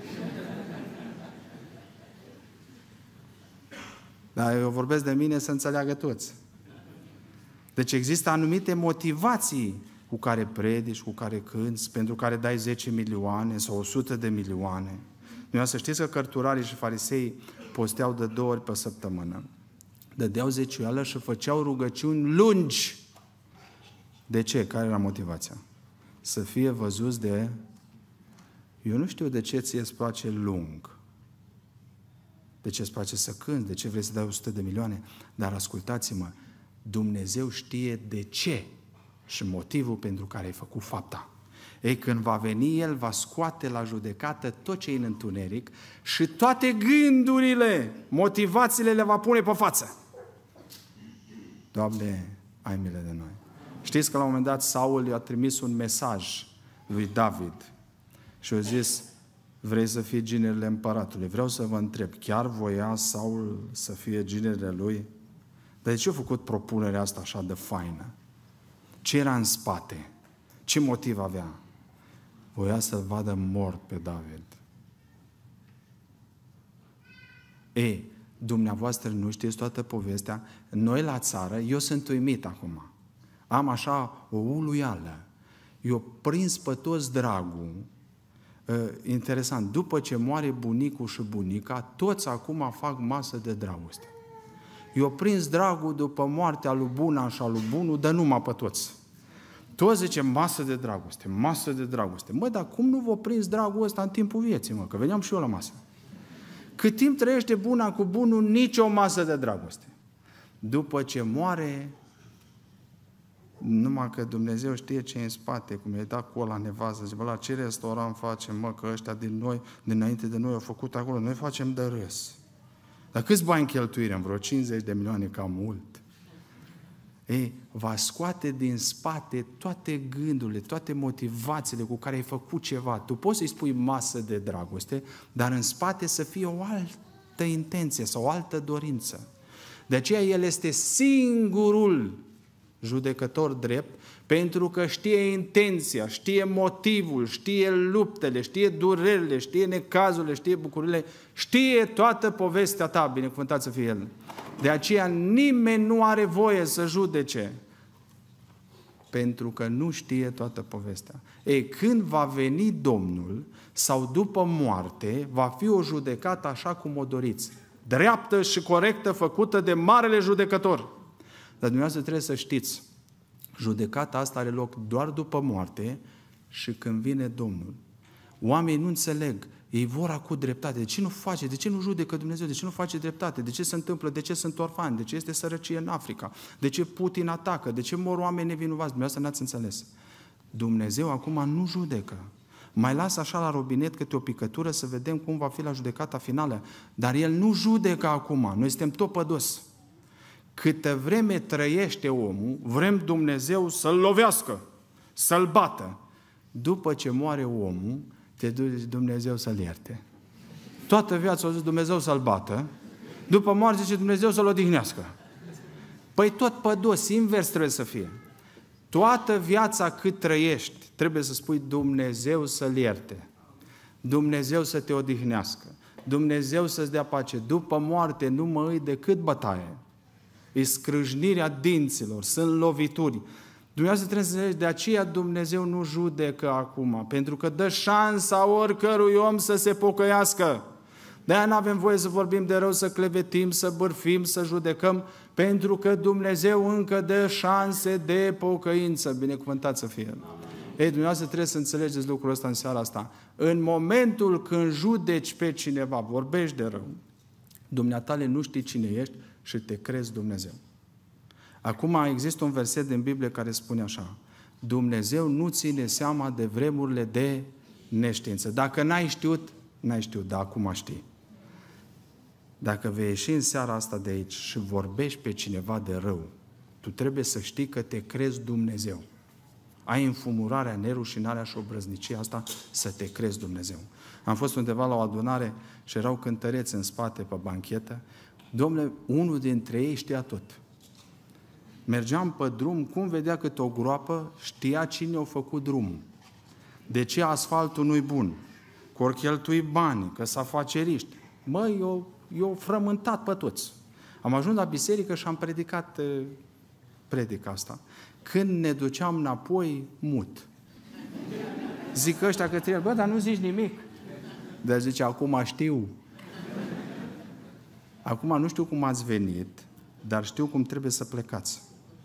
Speaker 1: Dar eu vorbesc de mine să înțeleagă toți. Deci există anumite motivații cu care predici, cu care cânți, pentru care dai zece milioane sau o sută de milioane. Noi să știți că cărturarii și farisei posteau de două ori pe săptămână. Dădeau zeciuială și făceau rugăciuni lungi. De ce? Care era motivația? Să fie văzuți de... Eu nu știu de ce ție îți place lung. De ce îți place să cânți? De ce vrei să dai o sută de milioane? Dar ascultați-mă, Dumnezeu știe de ce și motivul pentru care ai făcut fapta. Ei, când va veni, El va scoate la judecată tot ce e în întuneric și toate gândurile, motivațiile le va pune pe față. Doamne, ai milă de noi. Știți că la un moment dat Saul i-a trimis un mesaj lui David și a zis: vrei să fii ginerele împăratului? Vreau să vă întreb, chiar voia Saul să fie ginerele lui? Dar de ce a făcut propunerea asta așa de faină? Ce era în spate? Ce motiv avea? Voia să-l vadă mort pe David. Ei, dumneavoastră nu știți toată povestea. Noi la țară, eu sunt uimit acum. Am așa o uluială. Eu prins pe toți dragul. Interesant, după ce moare bunicul și bunica, toți acum fac masă de dragoste. Eu prins dragul după moartea lui Buna și a lui Bunu, dar numai pe toți. Toți zice masă de dragoste, masă de dragoste. Mă, dar cum nu vă prins dragul ăsta în timpul vieții, mă? Că veneam și eu la masă. Cât timp trăiește Buna cu Bunul, nicio masă de dragoste. După ce moare, numai că Dumnezeu știe ce e în spate, cum i-ai dat cu ăla nevază, zice, bă, la ce restaurant facem, mă, că ăștia din noi, dinainte de noi au făcut acolo, noi facem de râs. Dar câți bani cheltuire? Vreo cincizeci de milioane, cam mult. Ei, va scoate din spate toate gândurile, toate motivațiile cu care ai făcut ceva. Tu poți să-i spui masă de dragoste, dar în spate să fie o altă intenție sau o altă dorință. De aceea El este singurul judecător drept, pentru că știe intenția, știe motivul, știe luptele, știe durerile, știe necazurile, știe bucurile, știe toată povestea ta, binecuvântat să fie El. De aceea nimeni nu are voie să judece, pentru că nu știe toată povestea. Ei, când va veni Domnul, sau după moarte, va fi o judecată așa cum o doriți. Dreaptă și corectă, făcută de Marele Judecător. Dar dumneavoastră trebuie să știți, judecata asta are loc doar după moarte și când vine Domnul. Oamenii nu înțeleg, ei vor acu dreptate. De ce nu face? De ce nu judecă Dumnezeu? De ce nu face dreptate? De ce se întâmplă? De ce sunt orfani? De ce este sărăcie în Africa? De ce Putin atacă? De ce mor oameni nevinovați? Dumneavoastră n-ați înțeles. Dumnezeu acum nu judecă. Mai lasă așa la robinet câte o picătură să vedem cum va fi la judecata finală. Dar El nu judecă acum. Noi suntem tot pe dos. Câtă vreme trăiește omul, vrem Dumnezeu să-l lovească, să-l bată. După ce moare omul, te duci Dumnezeu să-l ierte. Toată viața o zis Dumnezeu să-l bată, după moarte zice Dumnezeu să-l odihnească. Păi tot pe dos, invers trebuie să fie. Toată viața cât trăiești, trebuie să spui Dumnezeu să-l ierte. Dumnezeu să te odihnească. Dumnezeu să-ți dea pace. După moarte nu mă îi decât bătaie. E scrâșnirea dinților, sunt lovituri. Dumnezeu trebuie să înțelegi, de aceea Dumnezeu nu judecă acum, pentru că dă șansa oricărui om să se pocăiască. De-aia nu avem voie să vorbim de rău, să clevetim, să bârfim, să judecăm, pentru că Dumnezeu încă dă șanse de pocăință. Binecuvântat să fie. Ei, dumneavoastră trebuie să înțelegeți lucrul ăsta în seara asta. În momentul când judeci pe cineva, vorbești de rău, dumneatale nu știi cine ești și te crezi Dumnezeu. Acum există un verset din Biblie care spune așa: Dumnezeu nu ține seama de vremurile de neștiință. Dacă n-ai știut, n-ai știut, dar acum știi. Dacă vei ieși în seara asta de aici și vorbești pe cineva de rău, tu trebuie să știi că te crezi Dumnezeu. Ai înfumurarea, nerușinarea și obrăznicia asta să te crezi Dumnezeu. Am fost undeva la o adunare și erau cântăreți în spate pe banchetă. Dom'le, unul dintre ei știa tot. Mergeam pe drum, cum vedea câte o groapă, știa cine a făcut drumul. De ce asfaltul nu-i bun? Că ori cheltui bani, că s-a faceriști. Măi, eu, eu frământat pe toți. Am ajuns la biserică și am predicat uh, predica asta. Când ne duceam înapoi, mut. Zic ăștia către el, bă, dar nu zici nimic. Dar zice, acum știu. Acum nu știu cum ați venit, dar știu cum trebuie să plecați.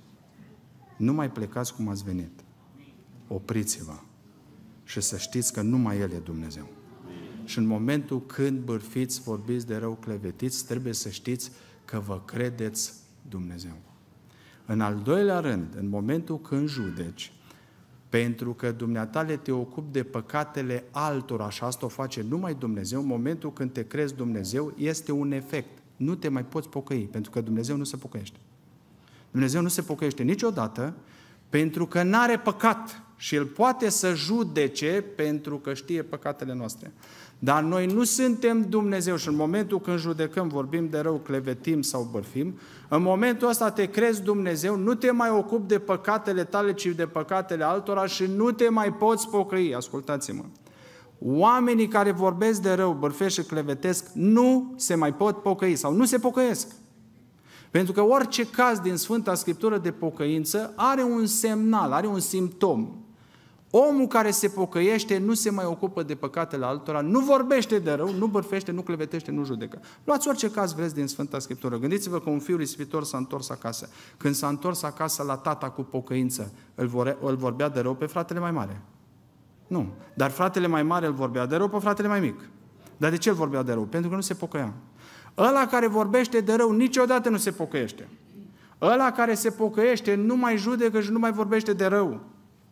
Speaker 1: Nu mai plecați cum ați venit. Opriți-vă. Și să știți că numai El e Dumnezeu. Și în momentul când bârfiți, vorbiți de rău, clevetiți, trebuie să știți că vă credeți Dumnezeu. În al doilea rând, în momentul când judeci, pentru că dumneatale te ocupi de păcatele altora și asta o face numai Dumnezeu, în momentul când te crezi Dumnezeu, este un efect. Nu te mai poți pocăi, pentru că Dumnezeu nu se pocăiește. Dumnezeu nu se pocăiește niciodată, pentru că n-are păcat și El poate să judece pentru că știe păcatele noastre. Dar noi nu suntem Dumnezeu și în momentul când judecăm, vorbim de rău, clevetim sau bârfim, în momentul ăsta te crezi Dumnezeu, nu te mai ocupi de păcatele tale, ci de păcatele altora și nu te mai poți pocăi. Ascultați-mă! Oamenii care vorbesc de rău, bârfesc și clevetesc, nu se mai pot pocăi sau nu se pocăiesc. Pentru că orice caz din Sfânta Scriptură de pocăință are un semnal, are un simptom. Omul care se pocăiește nu se mai ocupă de păcatele altora, nu vorbește de rău, nu bârfește, nu clevetește, nu judecă. Luați orice caz vreți din Sfânta Scriptură. Gândiți-vă că un fiu risipitor s-a întors acasă. Când s-a întors acasă la tata cu pocăință, îl, vor, îl vorbea de rău pe fratele mai mare. Nu. Dar fratele mai mare îl vorbea de rău pe fratele mai mic. Dar de ce îl vorbea de rău? Pentru că nu se pocăia. Ăla care vorbește de rău niciodată nu se pocăiește. Ăla care se pocăiește nu mai judecă și nu mai vorbește de rău.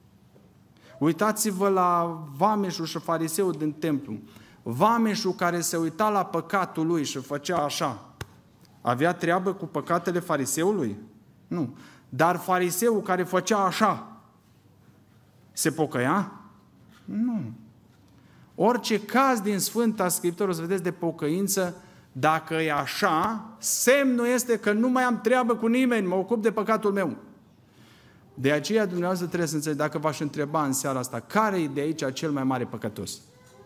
Speaker 1: Uitați-vă la vameșul și fariseul din templu. Vameșul care se uita la păcatul lui și făcea așa, avea treabă cu păcatele fariseului? Nu. Dar fariseul care făcea așa, se pocăia? Nu. Orice caz din Sfânta Scriptură, o să vedeți, de pocăință, dacă e așa, semnul este că nu mai am treabă cu nimeni, mă ocup de păcatul meu. De aceea dumneavoastră trebuie să înțelegeți, dacă v-aș întreba în seara asta, care e de aici cel mai mare păcătos?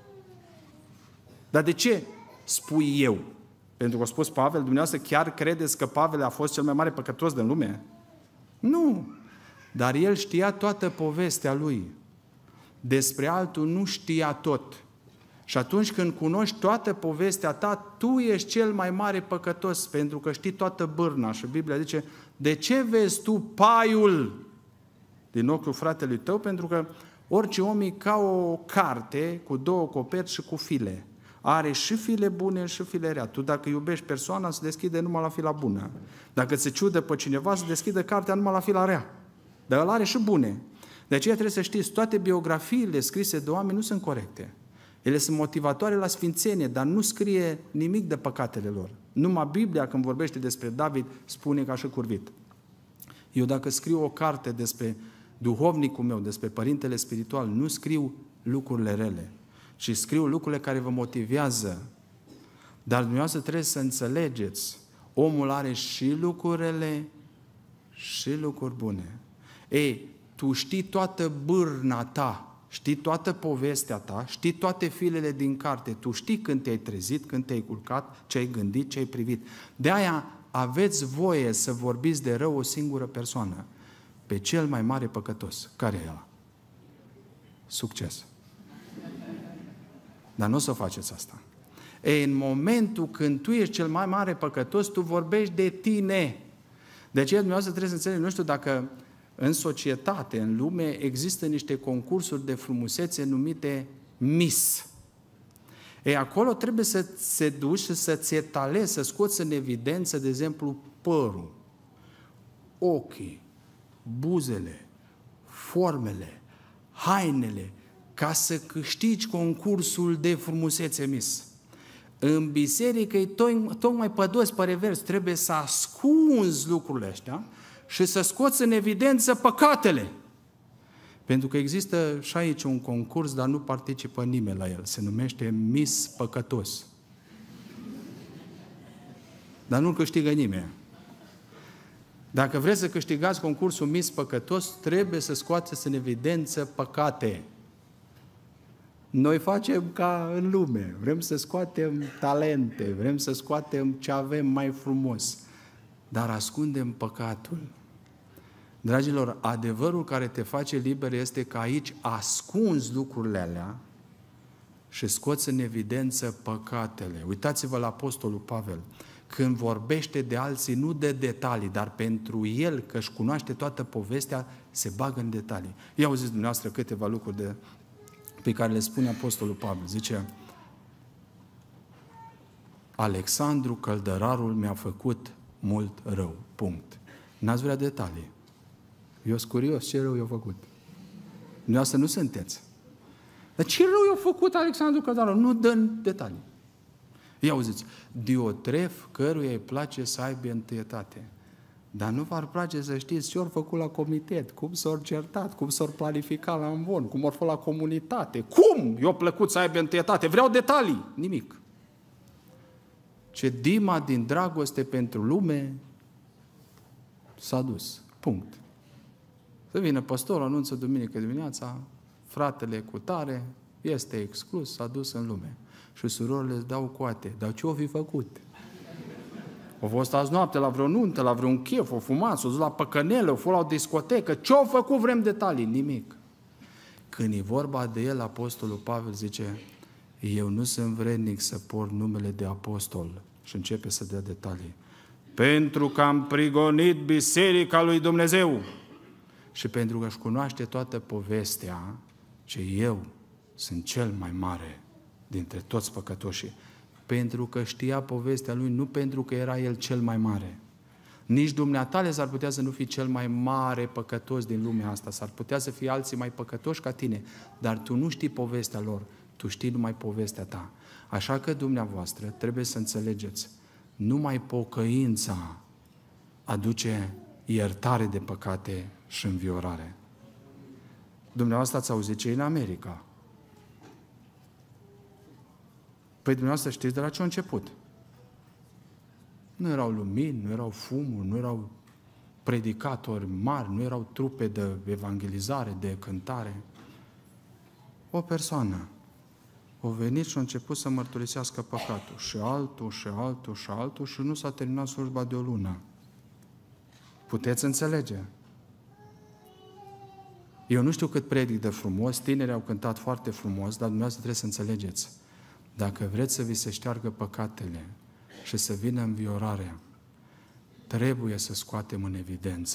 Speaker 1: Dar de ce spui eu? Pentru că a spus Pavel, dumneavoastră chiar credeți că Pavel a fost cel mai mare păcătos din lume? Nu. Dar el știa toată povestea lui. Despre altul nu știa tot. Și atunci când cunoști toată povestea ta, tu ești cel mai mare păcătos, pentru că știi toată bârna. Și Biblia zice, de ce vezi tu paiul din ochiul fratelui tău? Pentru că orice om e ca o carte cu două coperți și cu file. Are și file bune și file rea. Tu dacă iubești persoana, se deschide numai la fila bună. Dacă se ciudă pe cineva, se deschide cartea numai la fila rea. Dar el are și bune. De aceea trebuie să știți, toate biografiile scrise de oameni nu sunt corecte. Ele sunt motivatoare la sfințenie, dar nu scrie nimic de păcatele lor. Numai Biblia, când vorbește despre David, spune că așa curvit. Eu dacă scriu o carte despre duhovnicul meu, despre părintele spiritual, nu scriu lucrurile rele, ci scriu lucrurile care vă motivează. Dar dumneavoastră trebuie să înțelegeți, omul are și lucruri rele și lucruri bune. Ei, tu știi toată bârna ta, știi toată povestea ta, știi toate filele din carte, tu știi când te-ai trezit, când te-ai culcat, ce ai gândit, ce ai privit. De aia aveți voie să vorbiți de rău o singură persoană, pe cel mai mare păcătos. Care e ăla? Succes. Dar nu o să faceți asta. Ei, în momentul când tu ești cel mai mare păcătos, tu vorbești de tine. De aceea dumneavoastră trebuie să înțelegeți, nu știu dacă în societate, în lume, există niște concursuri de frumusețe numite Miss. Ei, acolo trebuie să te duci și să-ți etalezi, să scoți în evidență, de exemplu, părul, ochii, buzele, formele, hainele, ca să câștigi concursul de frumusețe Miss. În biserică e tocmai pe dos, pe revers, trebuie să ascunzi lucrurile astea și să scoți în evidență păcatele. Pentru că există și aici un concurs, dar nu participă nimeni la el. Se numește Miss Păcătos. Dar nu câștigă nimeni. Dacă vreți să câștigați concursul Miss Păcătos, trebuie să scoateți în evidență păcate. Noi facem ca în lume. Vrem să scoatem talente, vrem să scoatem ce avem mai frumos. Dar ascundem păcatul. Dragilor, adevărul care te face liber este că aici ascunzi lucrurile alea și scoți în evidență păcatele. Uitați-vă la Apostolul Pavel. Când vorbește de alții, nu de detalii, dar pentru el, că își cunoaște toată povestea, se bagă în detalii. Ia auziți dumneavoastră câteva lucruri de, pe care le spune Apostolul Pavel. Zice, Alexandru Căldărarul mi-a făcut mult rău. Punct. N-ați vrea detalii. Eu sunt curios ce rău i-a făcut. Dumneavoastră nu sunteți. Dar ce rău i-a făcut Alexandru Căldărarul? Nu dă detalii. Ia auziți, Diotref, căruia îi place să aibă întâietate. Dar nu v-ar place să știți ce ori făcut la comitet, cum s-au certat, cum s-au planificat la amvon, cum ori fost la comunitate. Cum i-a plăcut să aibă întâietate? Vreau detalii. Nimic. Ce dima din dragoste pentru lume s-a dus. Punct. Să vină păstorul, anunță duminică dimineața, fratele cu tare, este exclus, s-a dus în lume. Și surorile îți dau coate. Dar ce o fi făcut? O fost azi noapte la vreo nuntă, la vreun chef, o fumat, s-o dus la păcănele, o fost la o discotecă. Ce o făcut? Vrem detalii. Nimic. Când e vorba de el, Apostolul Pavel zice, eu nu sunt vrednic să port numele de apostol. Și începe să dea detalii. Pentru că am prigonit biserica lui Dumnezeu. Și pentru că își cunoaște toată povestea, ce eu sunt cel mai mare dintre toți păcătoșii. Pentru că știa povestea lui, nu pentru că era el cel mai mare. Nici dumneatale s-ar putea să nu fii cel mai mare păcătos din lumea asta. S-ar putea să fie alții mai păcătoși ca tine, dar tu nu știi povestea lor, tu știi numai povestea ta. Așa că dumneavoastră trebuie să înțelegeți, numai pocăința aduce iertare de păcate și înviorare. Dumneavoastră ați auzit ce e în America. Păi dumneavoastră știți de la ce a început. Nu erau lumini, nu erau fumuri, nu erau predicatori mari, nu erau trupe de evangelizare, de cântare. O persoană a venit și a început să mărturisească păcatul. Și altul, și altul, și altul, și nu s-a terminat slujba de o lună. Puteți înțelege? Eu nu știu cât predic de frumos, tinerii au cântat foarte frumos, dar dumneavoastră trebuie să înțelegeți. Dacă vreți să vi se șteargă păcatele și să vină înviorarea, trebuie să scoatem în evidență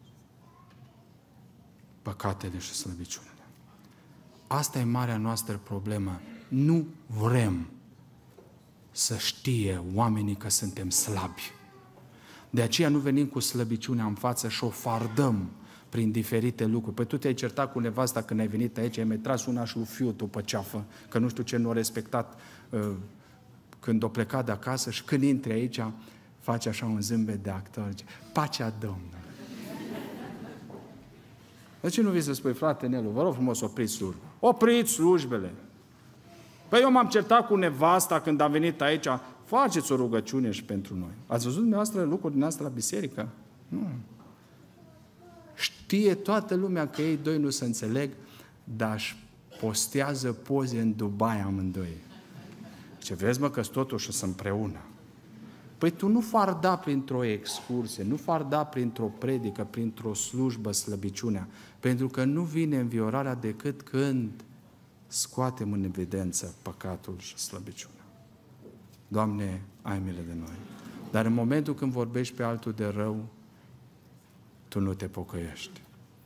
Speaker 1: păcatele și slăbiciunile. Asta e marea noastră problemă. Nu vrem să știe oamenii că suntem slabi. De aceea nu venim cu slăbiciunea în față și o fardăm prin diferite lucruri. Păi tu te-ai certat cu nevasta când ai venit aici, ai mai tras una și fiul pe ceafă, că nu știu ce nu a respectat uh, când o plecat de acasă și când intri aici, faci așa un zâmbet de actor. Pacea Domnului. De ce nu vii să spui, frate Nelu, vă rog frumos, opriți slujba. Opriți slujbele. Păi eu m-am certat cu nevasta când am venit aici, faceți o rugăciune și pentru noi. Ați văzut dumneavoastră lucruri din asta la biserică? Nu. Știe toată lumea că ei doi nu se înțeleg, dar își postează poze în Dubai amândoi. Ce vezi, mă, că totuși sunt împreună. Păi tu nu farda printr-o excursie, nu farda printr-o predică, printr-o slujbă slăbiciunea, pentru că nu vine înviorarea decât când scoatem în evidență păcatul și slăbiciunea. Doamne, ai milă de noi. Dar în momentul când vorbești pe altul de rău, tu nu te pocăiești.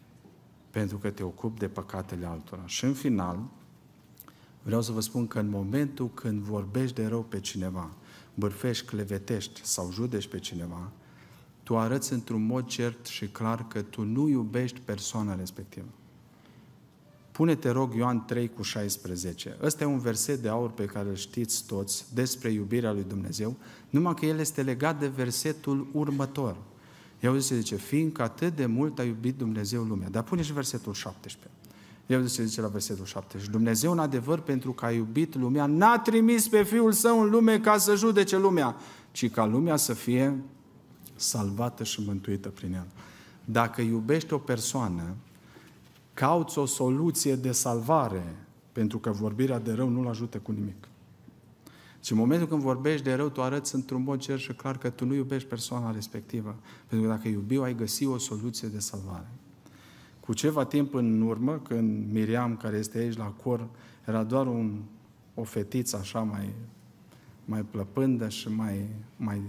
Speaker 1: Pentru că te ocupi de păcatele altora. Și în final, vreau să vă spun că în momentul când vorbești de rău pe cineva, bârfești, clevetești sau judeci pe cineva, tu arăți într-un mod cert și clar că tu nu iubești persoana respectivă. Pune-te, rog, Ioan trei cu șaisprezece. Ăsta e un verset de aur pe care îl știți toți despre iubirea lui Dumnezeu, numai că el este legat de versetul următor. Iau zice, zice, fiindcă atât de mult a iubit Dumnezeu lumea. Dar pune și versetul șaptesprezece. Iau zice, zice la versetul șaptesprezece. Dumnezeu, în adevăr, pentru că a iubit lumea, n-a trimis pe Fiul Său în lume ca să judece lumea, ci ca lumea să fie salvată și mântuită prin el. Dacă iubești o persoană, cauți o soluție de salvare, pentru că vorbirea de rău nu-l ajută cu nimic. Și în momentul când vorbești de rău, tu arăți într-un mod cer și clar că tu nu iubești persoana respectivă. Pentru că dacă iubi-o, ai găsi o soluție de salvare. Cu ceva timp în urmă, când Miriam, care este aici la cor, era doar un, o fetiță așa mai, mai plăpândă și mai, mai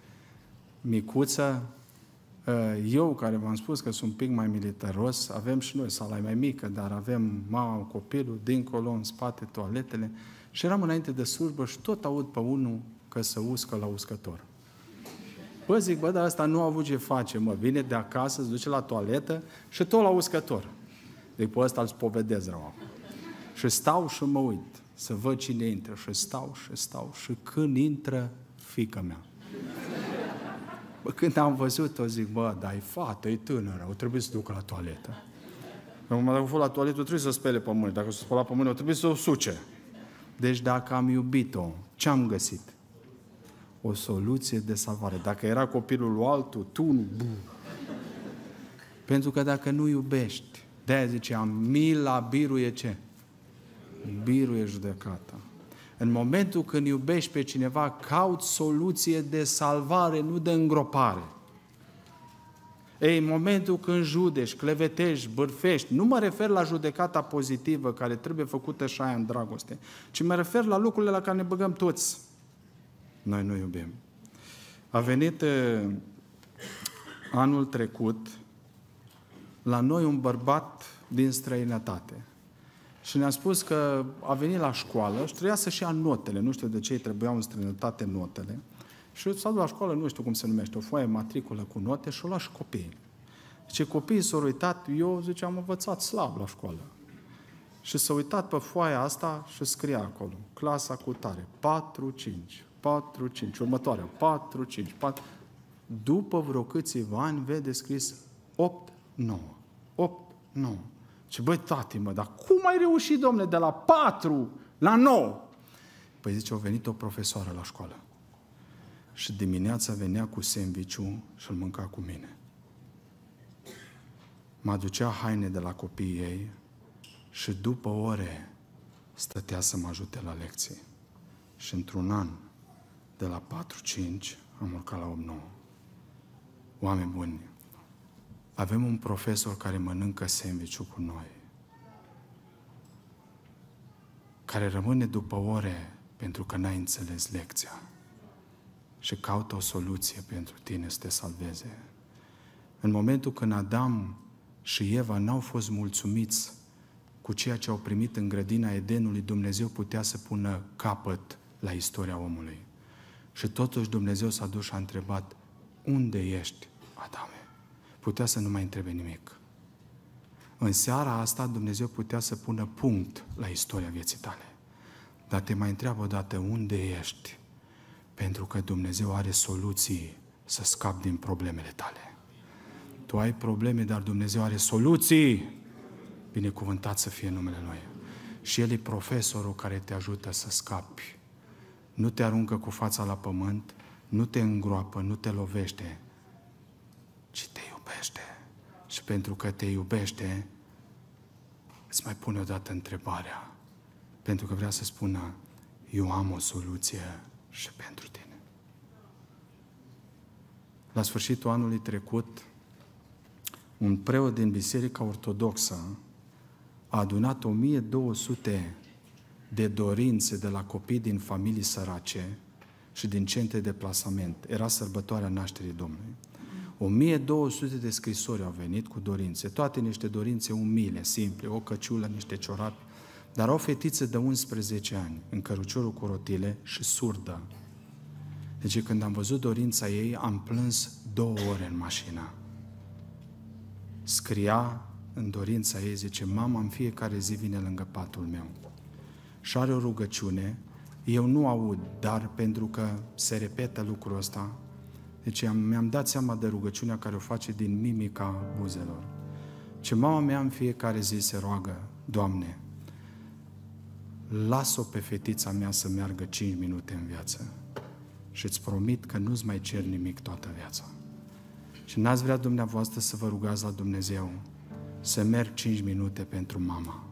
Speaker 1: micuță, eu, care v-am spus că sunt un pic mai militaros, avem și noi sala mai mică, dar avem mama, copilul, dincolo, în spate, toaletele, și eram înainte de slujbă și tot aud pe unul că se uscă la uscător. Bă, zic, bă, dar ăsta nu a avut ce face, mă, vine de acasă, se duce la toaletă și tot la uscător. Deci pe ăsta îl spovedez rău acum. Și stau și mă uit să văd cine intră și stau și stau și când intră fiica mea. Bă, când am văzut-o, zic, bă, dar e fată, e tânără, o trebuie să ducă la toaletă. Acum, dacă o fost la toaletă, o trebuie să spele pe mâini. Dacă o să spăla pe mâini, o trebuie să o suce. Deci dacă am iubit-o, ce am găsit? O soluție de salvare. Dacă era copilul lui altul, tu nu. Buh. Pentru că dacă nu iubești, de-aia ziceam, mila biruie ce? Biruie judecata. În momentul când iubești pe cineva, cauți soluție de salvare, nu de îngropare. Ei, în momentul când judești, clevetești, bârfești, nu mă refer la judecata pozitivă, care trebuie făcută și aia în dragoste, ci mă refer la lucrurile la care ne băgăm toți. Noi nu iubim. A venit uh, anul trecut la noi un bărbat din străinătate. Și ne-a spus că a venit la școală și trebuia să-și ia notele. Nu știu de ce îi trebuiau în străinătate notele. Și s-a dus la școală, nu știu cum se numește, o foaie matriculă cu note și o lua și copiii. Deci copiii s-au uitat, eu, zice, am învățat slab la școală. Și s-au uitat pe foaia asta și scria acolo, clasa cu tare, patru cinci, patru cinci, următoarea, patru cinci, patru. După vreo câțiva ani vede scris opt nouă, opt nouă. Ce băi, tati, mă, dar cum ai reușit, domne, de la patru la nouă? Păi zice, a venit o profesoară la școală. Și dimineața venea cu sandwich-ul și îl mânca cu mine. Mă aducea haine de la copiii ei și după ore stătea să mă ajute la lecții. Și într-un an, de la patru cinci, am urcat la opt nouă. Oameni buni, avem un profesor care mănâncă sandwich-ul cu noi, care rămâne după ore pentru că n-ai înțeles lecția și caută o soluție pentru tine să te salveze. În momentul când Adam și Eva n-au fost mulțumiți cu ceea ce au primit în grădina Edenului, Dumnezeu putea să pună capăt la istoria omului. Și totuși Dumnezeu s-a dus și a întrebat, unde ești, Adame? Putea să nu mai întrebe nimic. În seara asta Dumnezeu putea să pună punct la istoria vieții tale. Dar te mai întreabă odată, unde ești? Pentru că Dumnezeu are soluții să scapi din problemele tale. Tu ai probleme, dar Dumnezeu are soluții. Binecuvântat să fie numele Lui. Și El e profesorul care te ajută să scapi. Nu te aruncă cu fața la pământ, nu te îngroapă, nu te lovește, ci te iubește. Și pentru că te iubește, îți mai pune odată întrebarea. Pentru că vrea să spună, eu am o soluție și pentru tine. La sfârșitul anului trecut, un preot din Biserica Ortodoxă a adunat o mie două sute de dorințe de la copii din familii sărace și din centre de plasament. Era sărbătoarea nașterii Domnului. o mie două sute de scrisori au venit cu dorințe, toate niște dorințe umile, simple, o căciulă, niște ciorapi, dar o fetiță de unsprezece ani, în căruciorul cu rotile și surdă. Deci când am văzut dorința ei, am plâns două ore în mașină. Scria în dorința ei, zice, mama în fiecare zi vine lângă patul meu și are o rugăciune, eu nu aud, dar pentru că se repetă lucrul ăsta, deci mi-am dat seama de rugăciunea care o face din mimica buzelor. Ce mama mea în fiecare zi se roagă, Doamne, las-o pe fetița mea să meargă cinci minute în viață și îți promit că nu-ți mai cer nimic toată viața. Și n-ați vrea dumneavoastră să vă rugați la Dumnezeu să merg cinci minute pentru mama.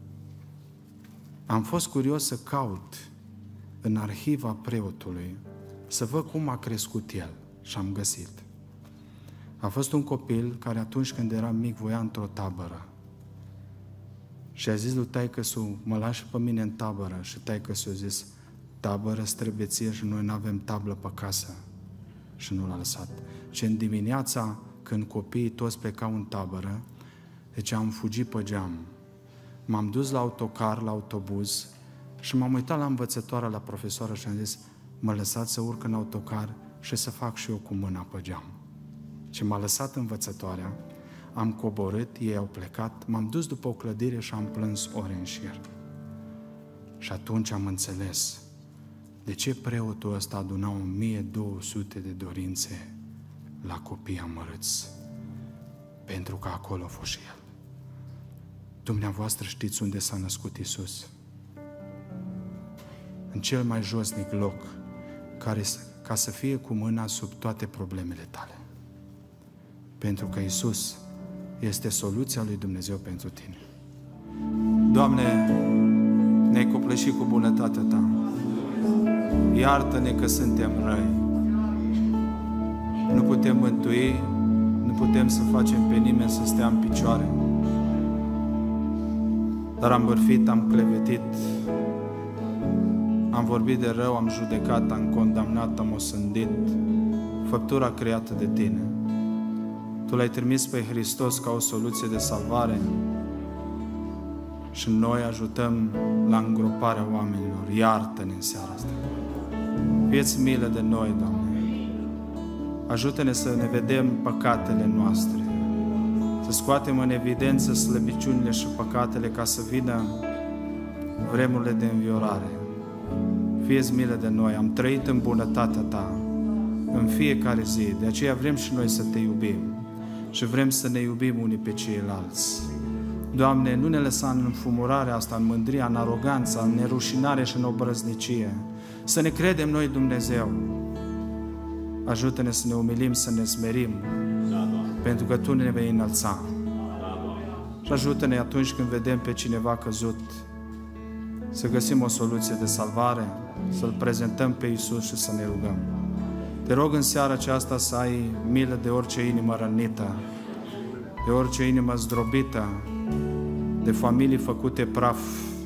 Speaker 1: Am fost curios să caut în arhiva preotului să văd cum a crescut el și am găsit. A fost un copil care atunci când era mic voia într-o tabără și a zis lui taică-su, mă lași pe mine în tabără, și taică-su a zis, tabără trebuie ție și noi n-avem tablă pe casă, și nu l-a lăsat. Și în dimineața, când copiii toți plecau în tabără, deci am fugit pe geam. M-am dus la autocar, la autobuz și m-am uitat la învățătoarea, la profesoară și am zis, mă lăsați să urc în autocar și să fac și eu cu mâna pe geam. Și m-a lăsat învățătoarea, am coborât, ei au plecat, m-am dus după o clădire și am plâns ore în șir. Și atunci am înțeles de ce preotul ăsta aduna o mie două sute de dorințe la copii amărâți. Pentru că acolo a fost și el. Dumneavoastră știți unde s-a născut Iisus? În cel mai josnic loc, care, ca să fie cu mâna sub toate problemele tale. Pentru că Iisus este soluția lui Dumnezeu pentru tine. Doamne, ne-ai copleșit cu bunătatea Ta. Iartă-ne că suntem răi. Nu putem mântui, nu putem să facem pe nimeni să stea în picioare. Dar am bârfit, am clevetit, am vorbit de rău, am judecat, am condamnat, am osândit făptura creată de Tine. Tu L-ai trimis pe Hristos ca o soluție de salvare și noi ajutăm la îngroparea oamenilor. Iartă-ne în seara asta. Fie-ți milă de noi, Doamne. Ajută-ne să ne vedem păcatele noastre, să scoatem în evidență slăbiciunile și păcatele ca să vină vremurile de înviorare. Fie-ți milă de noi, am trăit în bunătatea Ta în fiecare zi, de aceea vrem și noi să Te iubim și vrem să ne iubim unii pe ceilalți. Doamne, nu ne lăsa în înfumurarea asta, în mândria, în aroganța, în nerușinare și în obrăznicie. Să ne credem noi Dumnezeu. Ajută-ne să ne umilim, să ne smerim, pentru că Tu ne vei înălța. Și ajută-ne atunci când vedem pe cineva căzut, să găsim o soluție de salvare, să-L prezentăm pe Iisus și să ne rugăm. Te rog în seara aceasta să ai milă de orice inimă rănită, de orice inimă zdrobită, de familii făcute praf,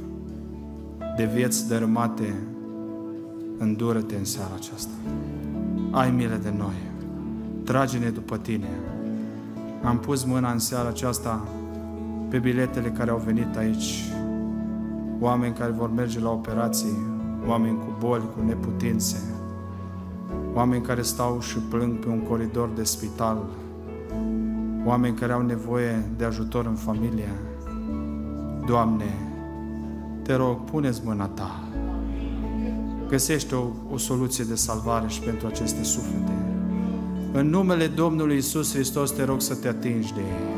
Speaker 1: de vieți dărâmate. Îndură-te în seara aceasta. Ai milă de noi. Trage-ne după Tine. Am pus mâna în seara aceasta pe biletele care au venit aici. Oameni care vor merge la operații, oameni cu boli, cu neputințe, oameni care stau și plâng pe un coridor de spital, oameni care au nevoie de ajutor în familie. Doamne, Te rog, pune-ți mâna Ta. Găsește o, o soluție de salvare și pentru aceste suflete. În numele Domnului Iisus Hristos te rog să Te atingi de ei.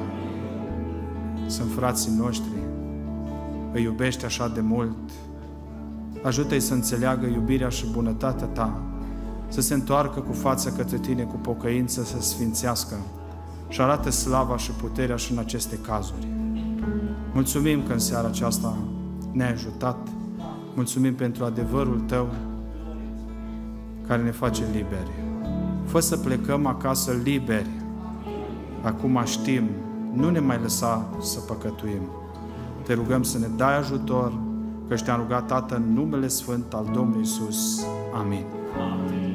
Speaker 1: Sunt frații noștri, îi iubești așa de mult. Ajută-i să înțeleagă iubirea și bunătatea Ta, să se întoarcă cu fața către Tine, cu pocăință, să sfințească și arată slava și puterea și în aceste cazuri. Mulțumim că în seara aceasta ne-ai ajutat. Mulțumim pentru adevărul Tău care ne face liberi. Fă să plecăm acasă liberi. Acum știm, nu ne mai lăsa să păcătuim. Te rugăm să ne dai ajutor, că Te-am rugat, Tată, în numele Sfânt al Domnului Iisus. Amin. Amin.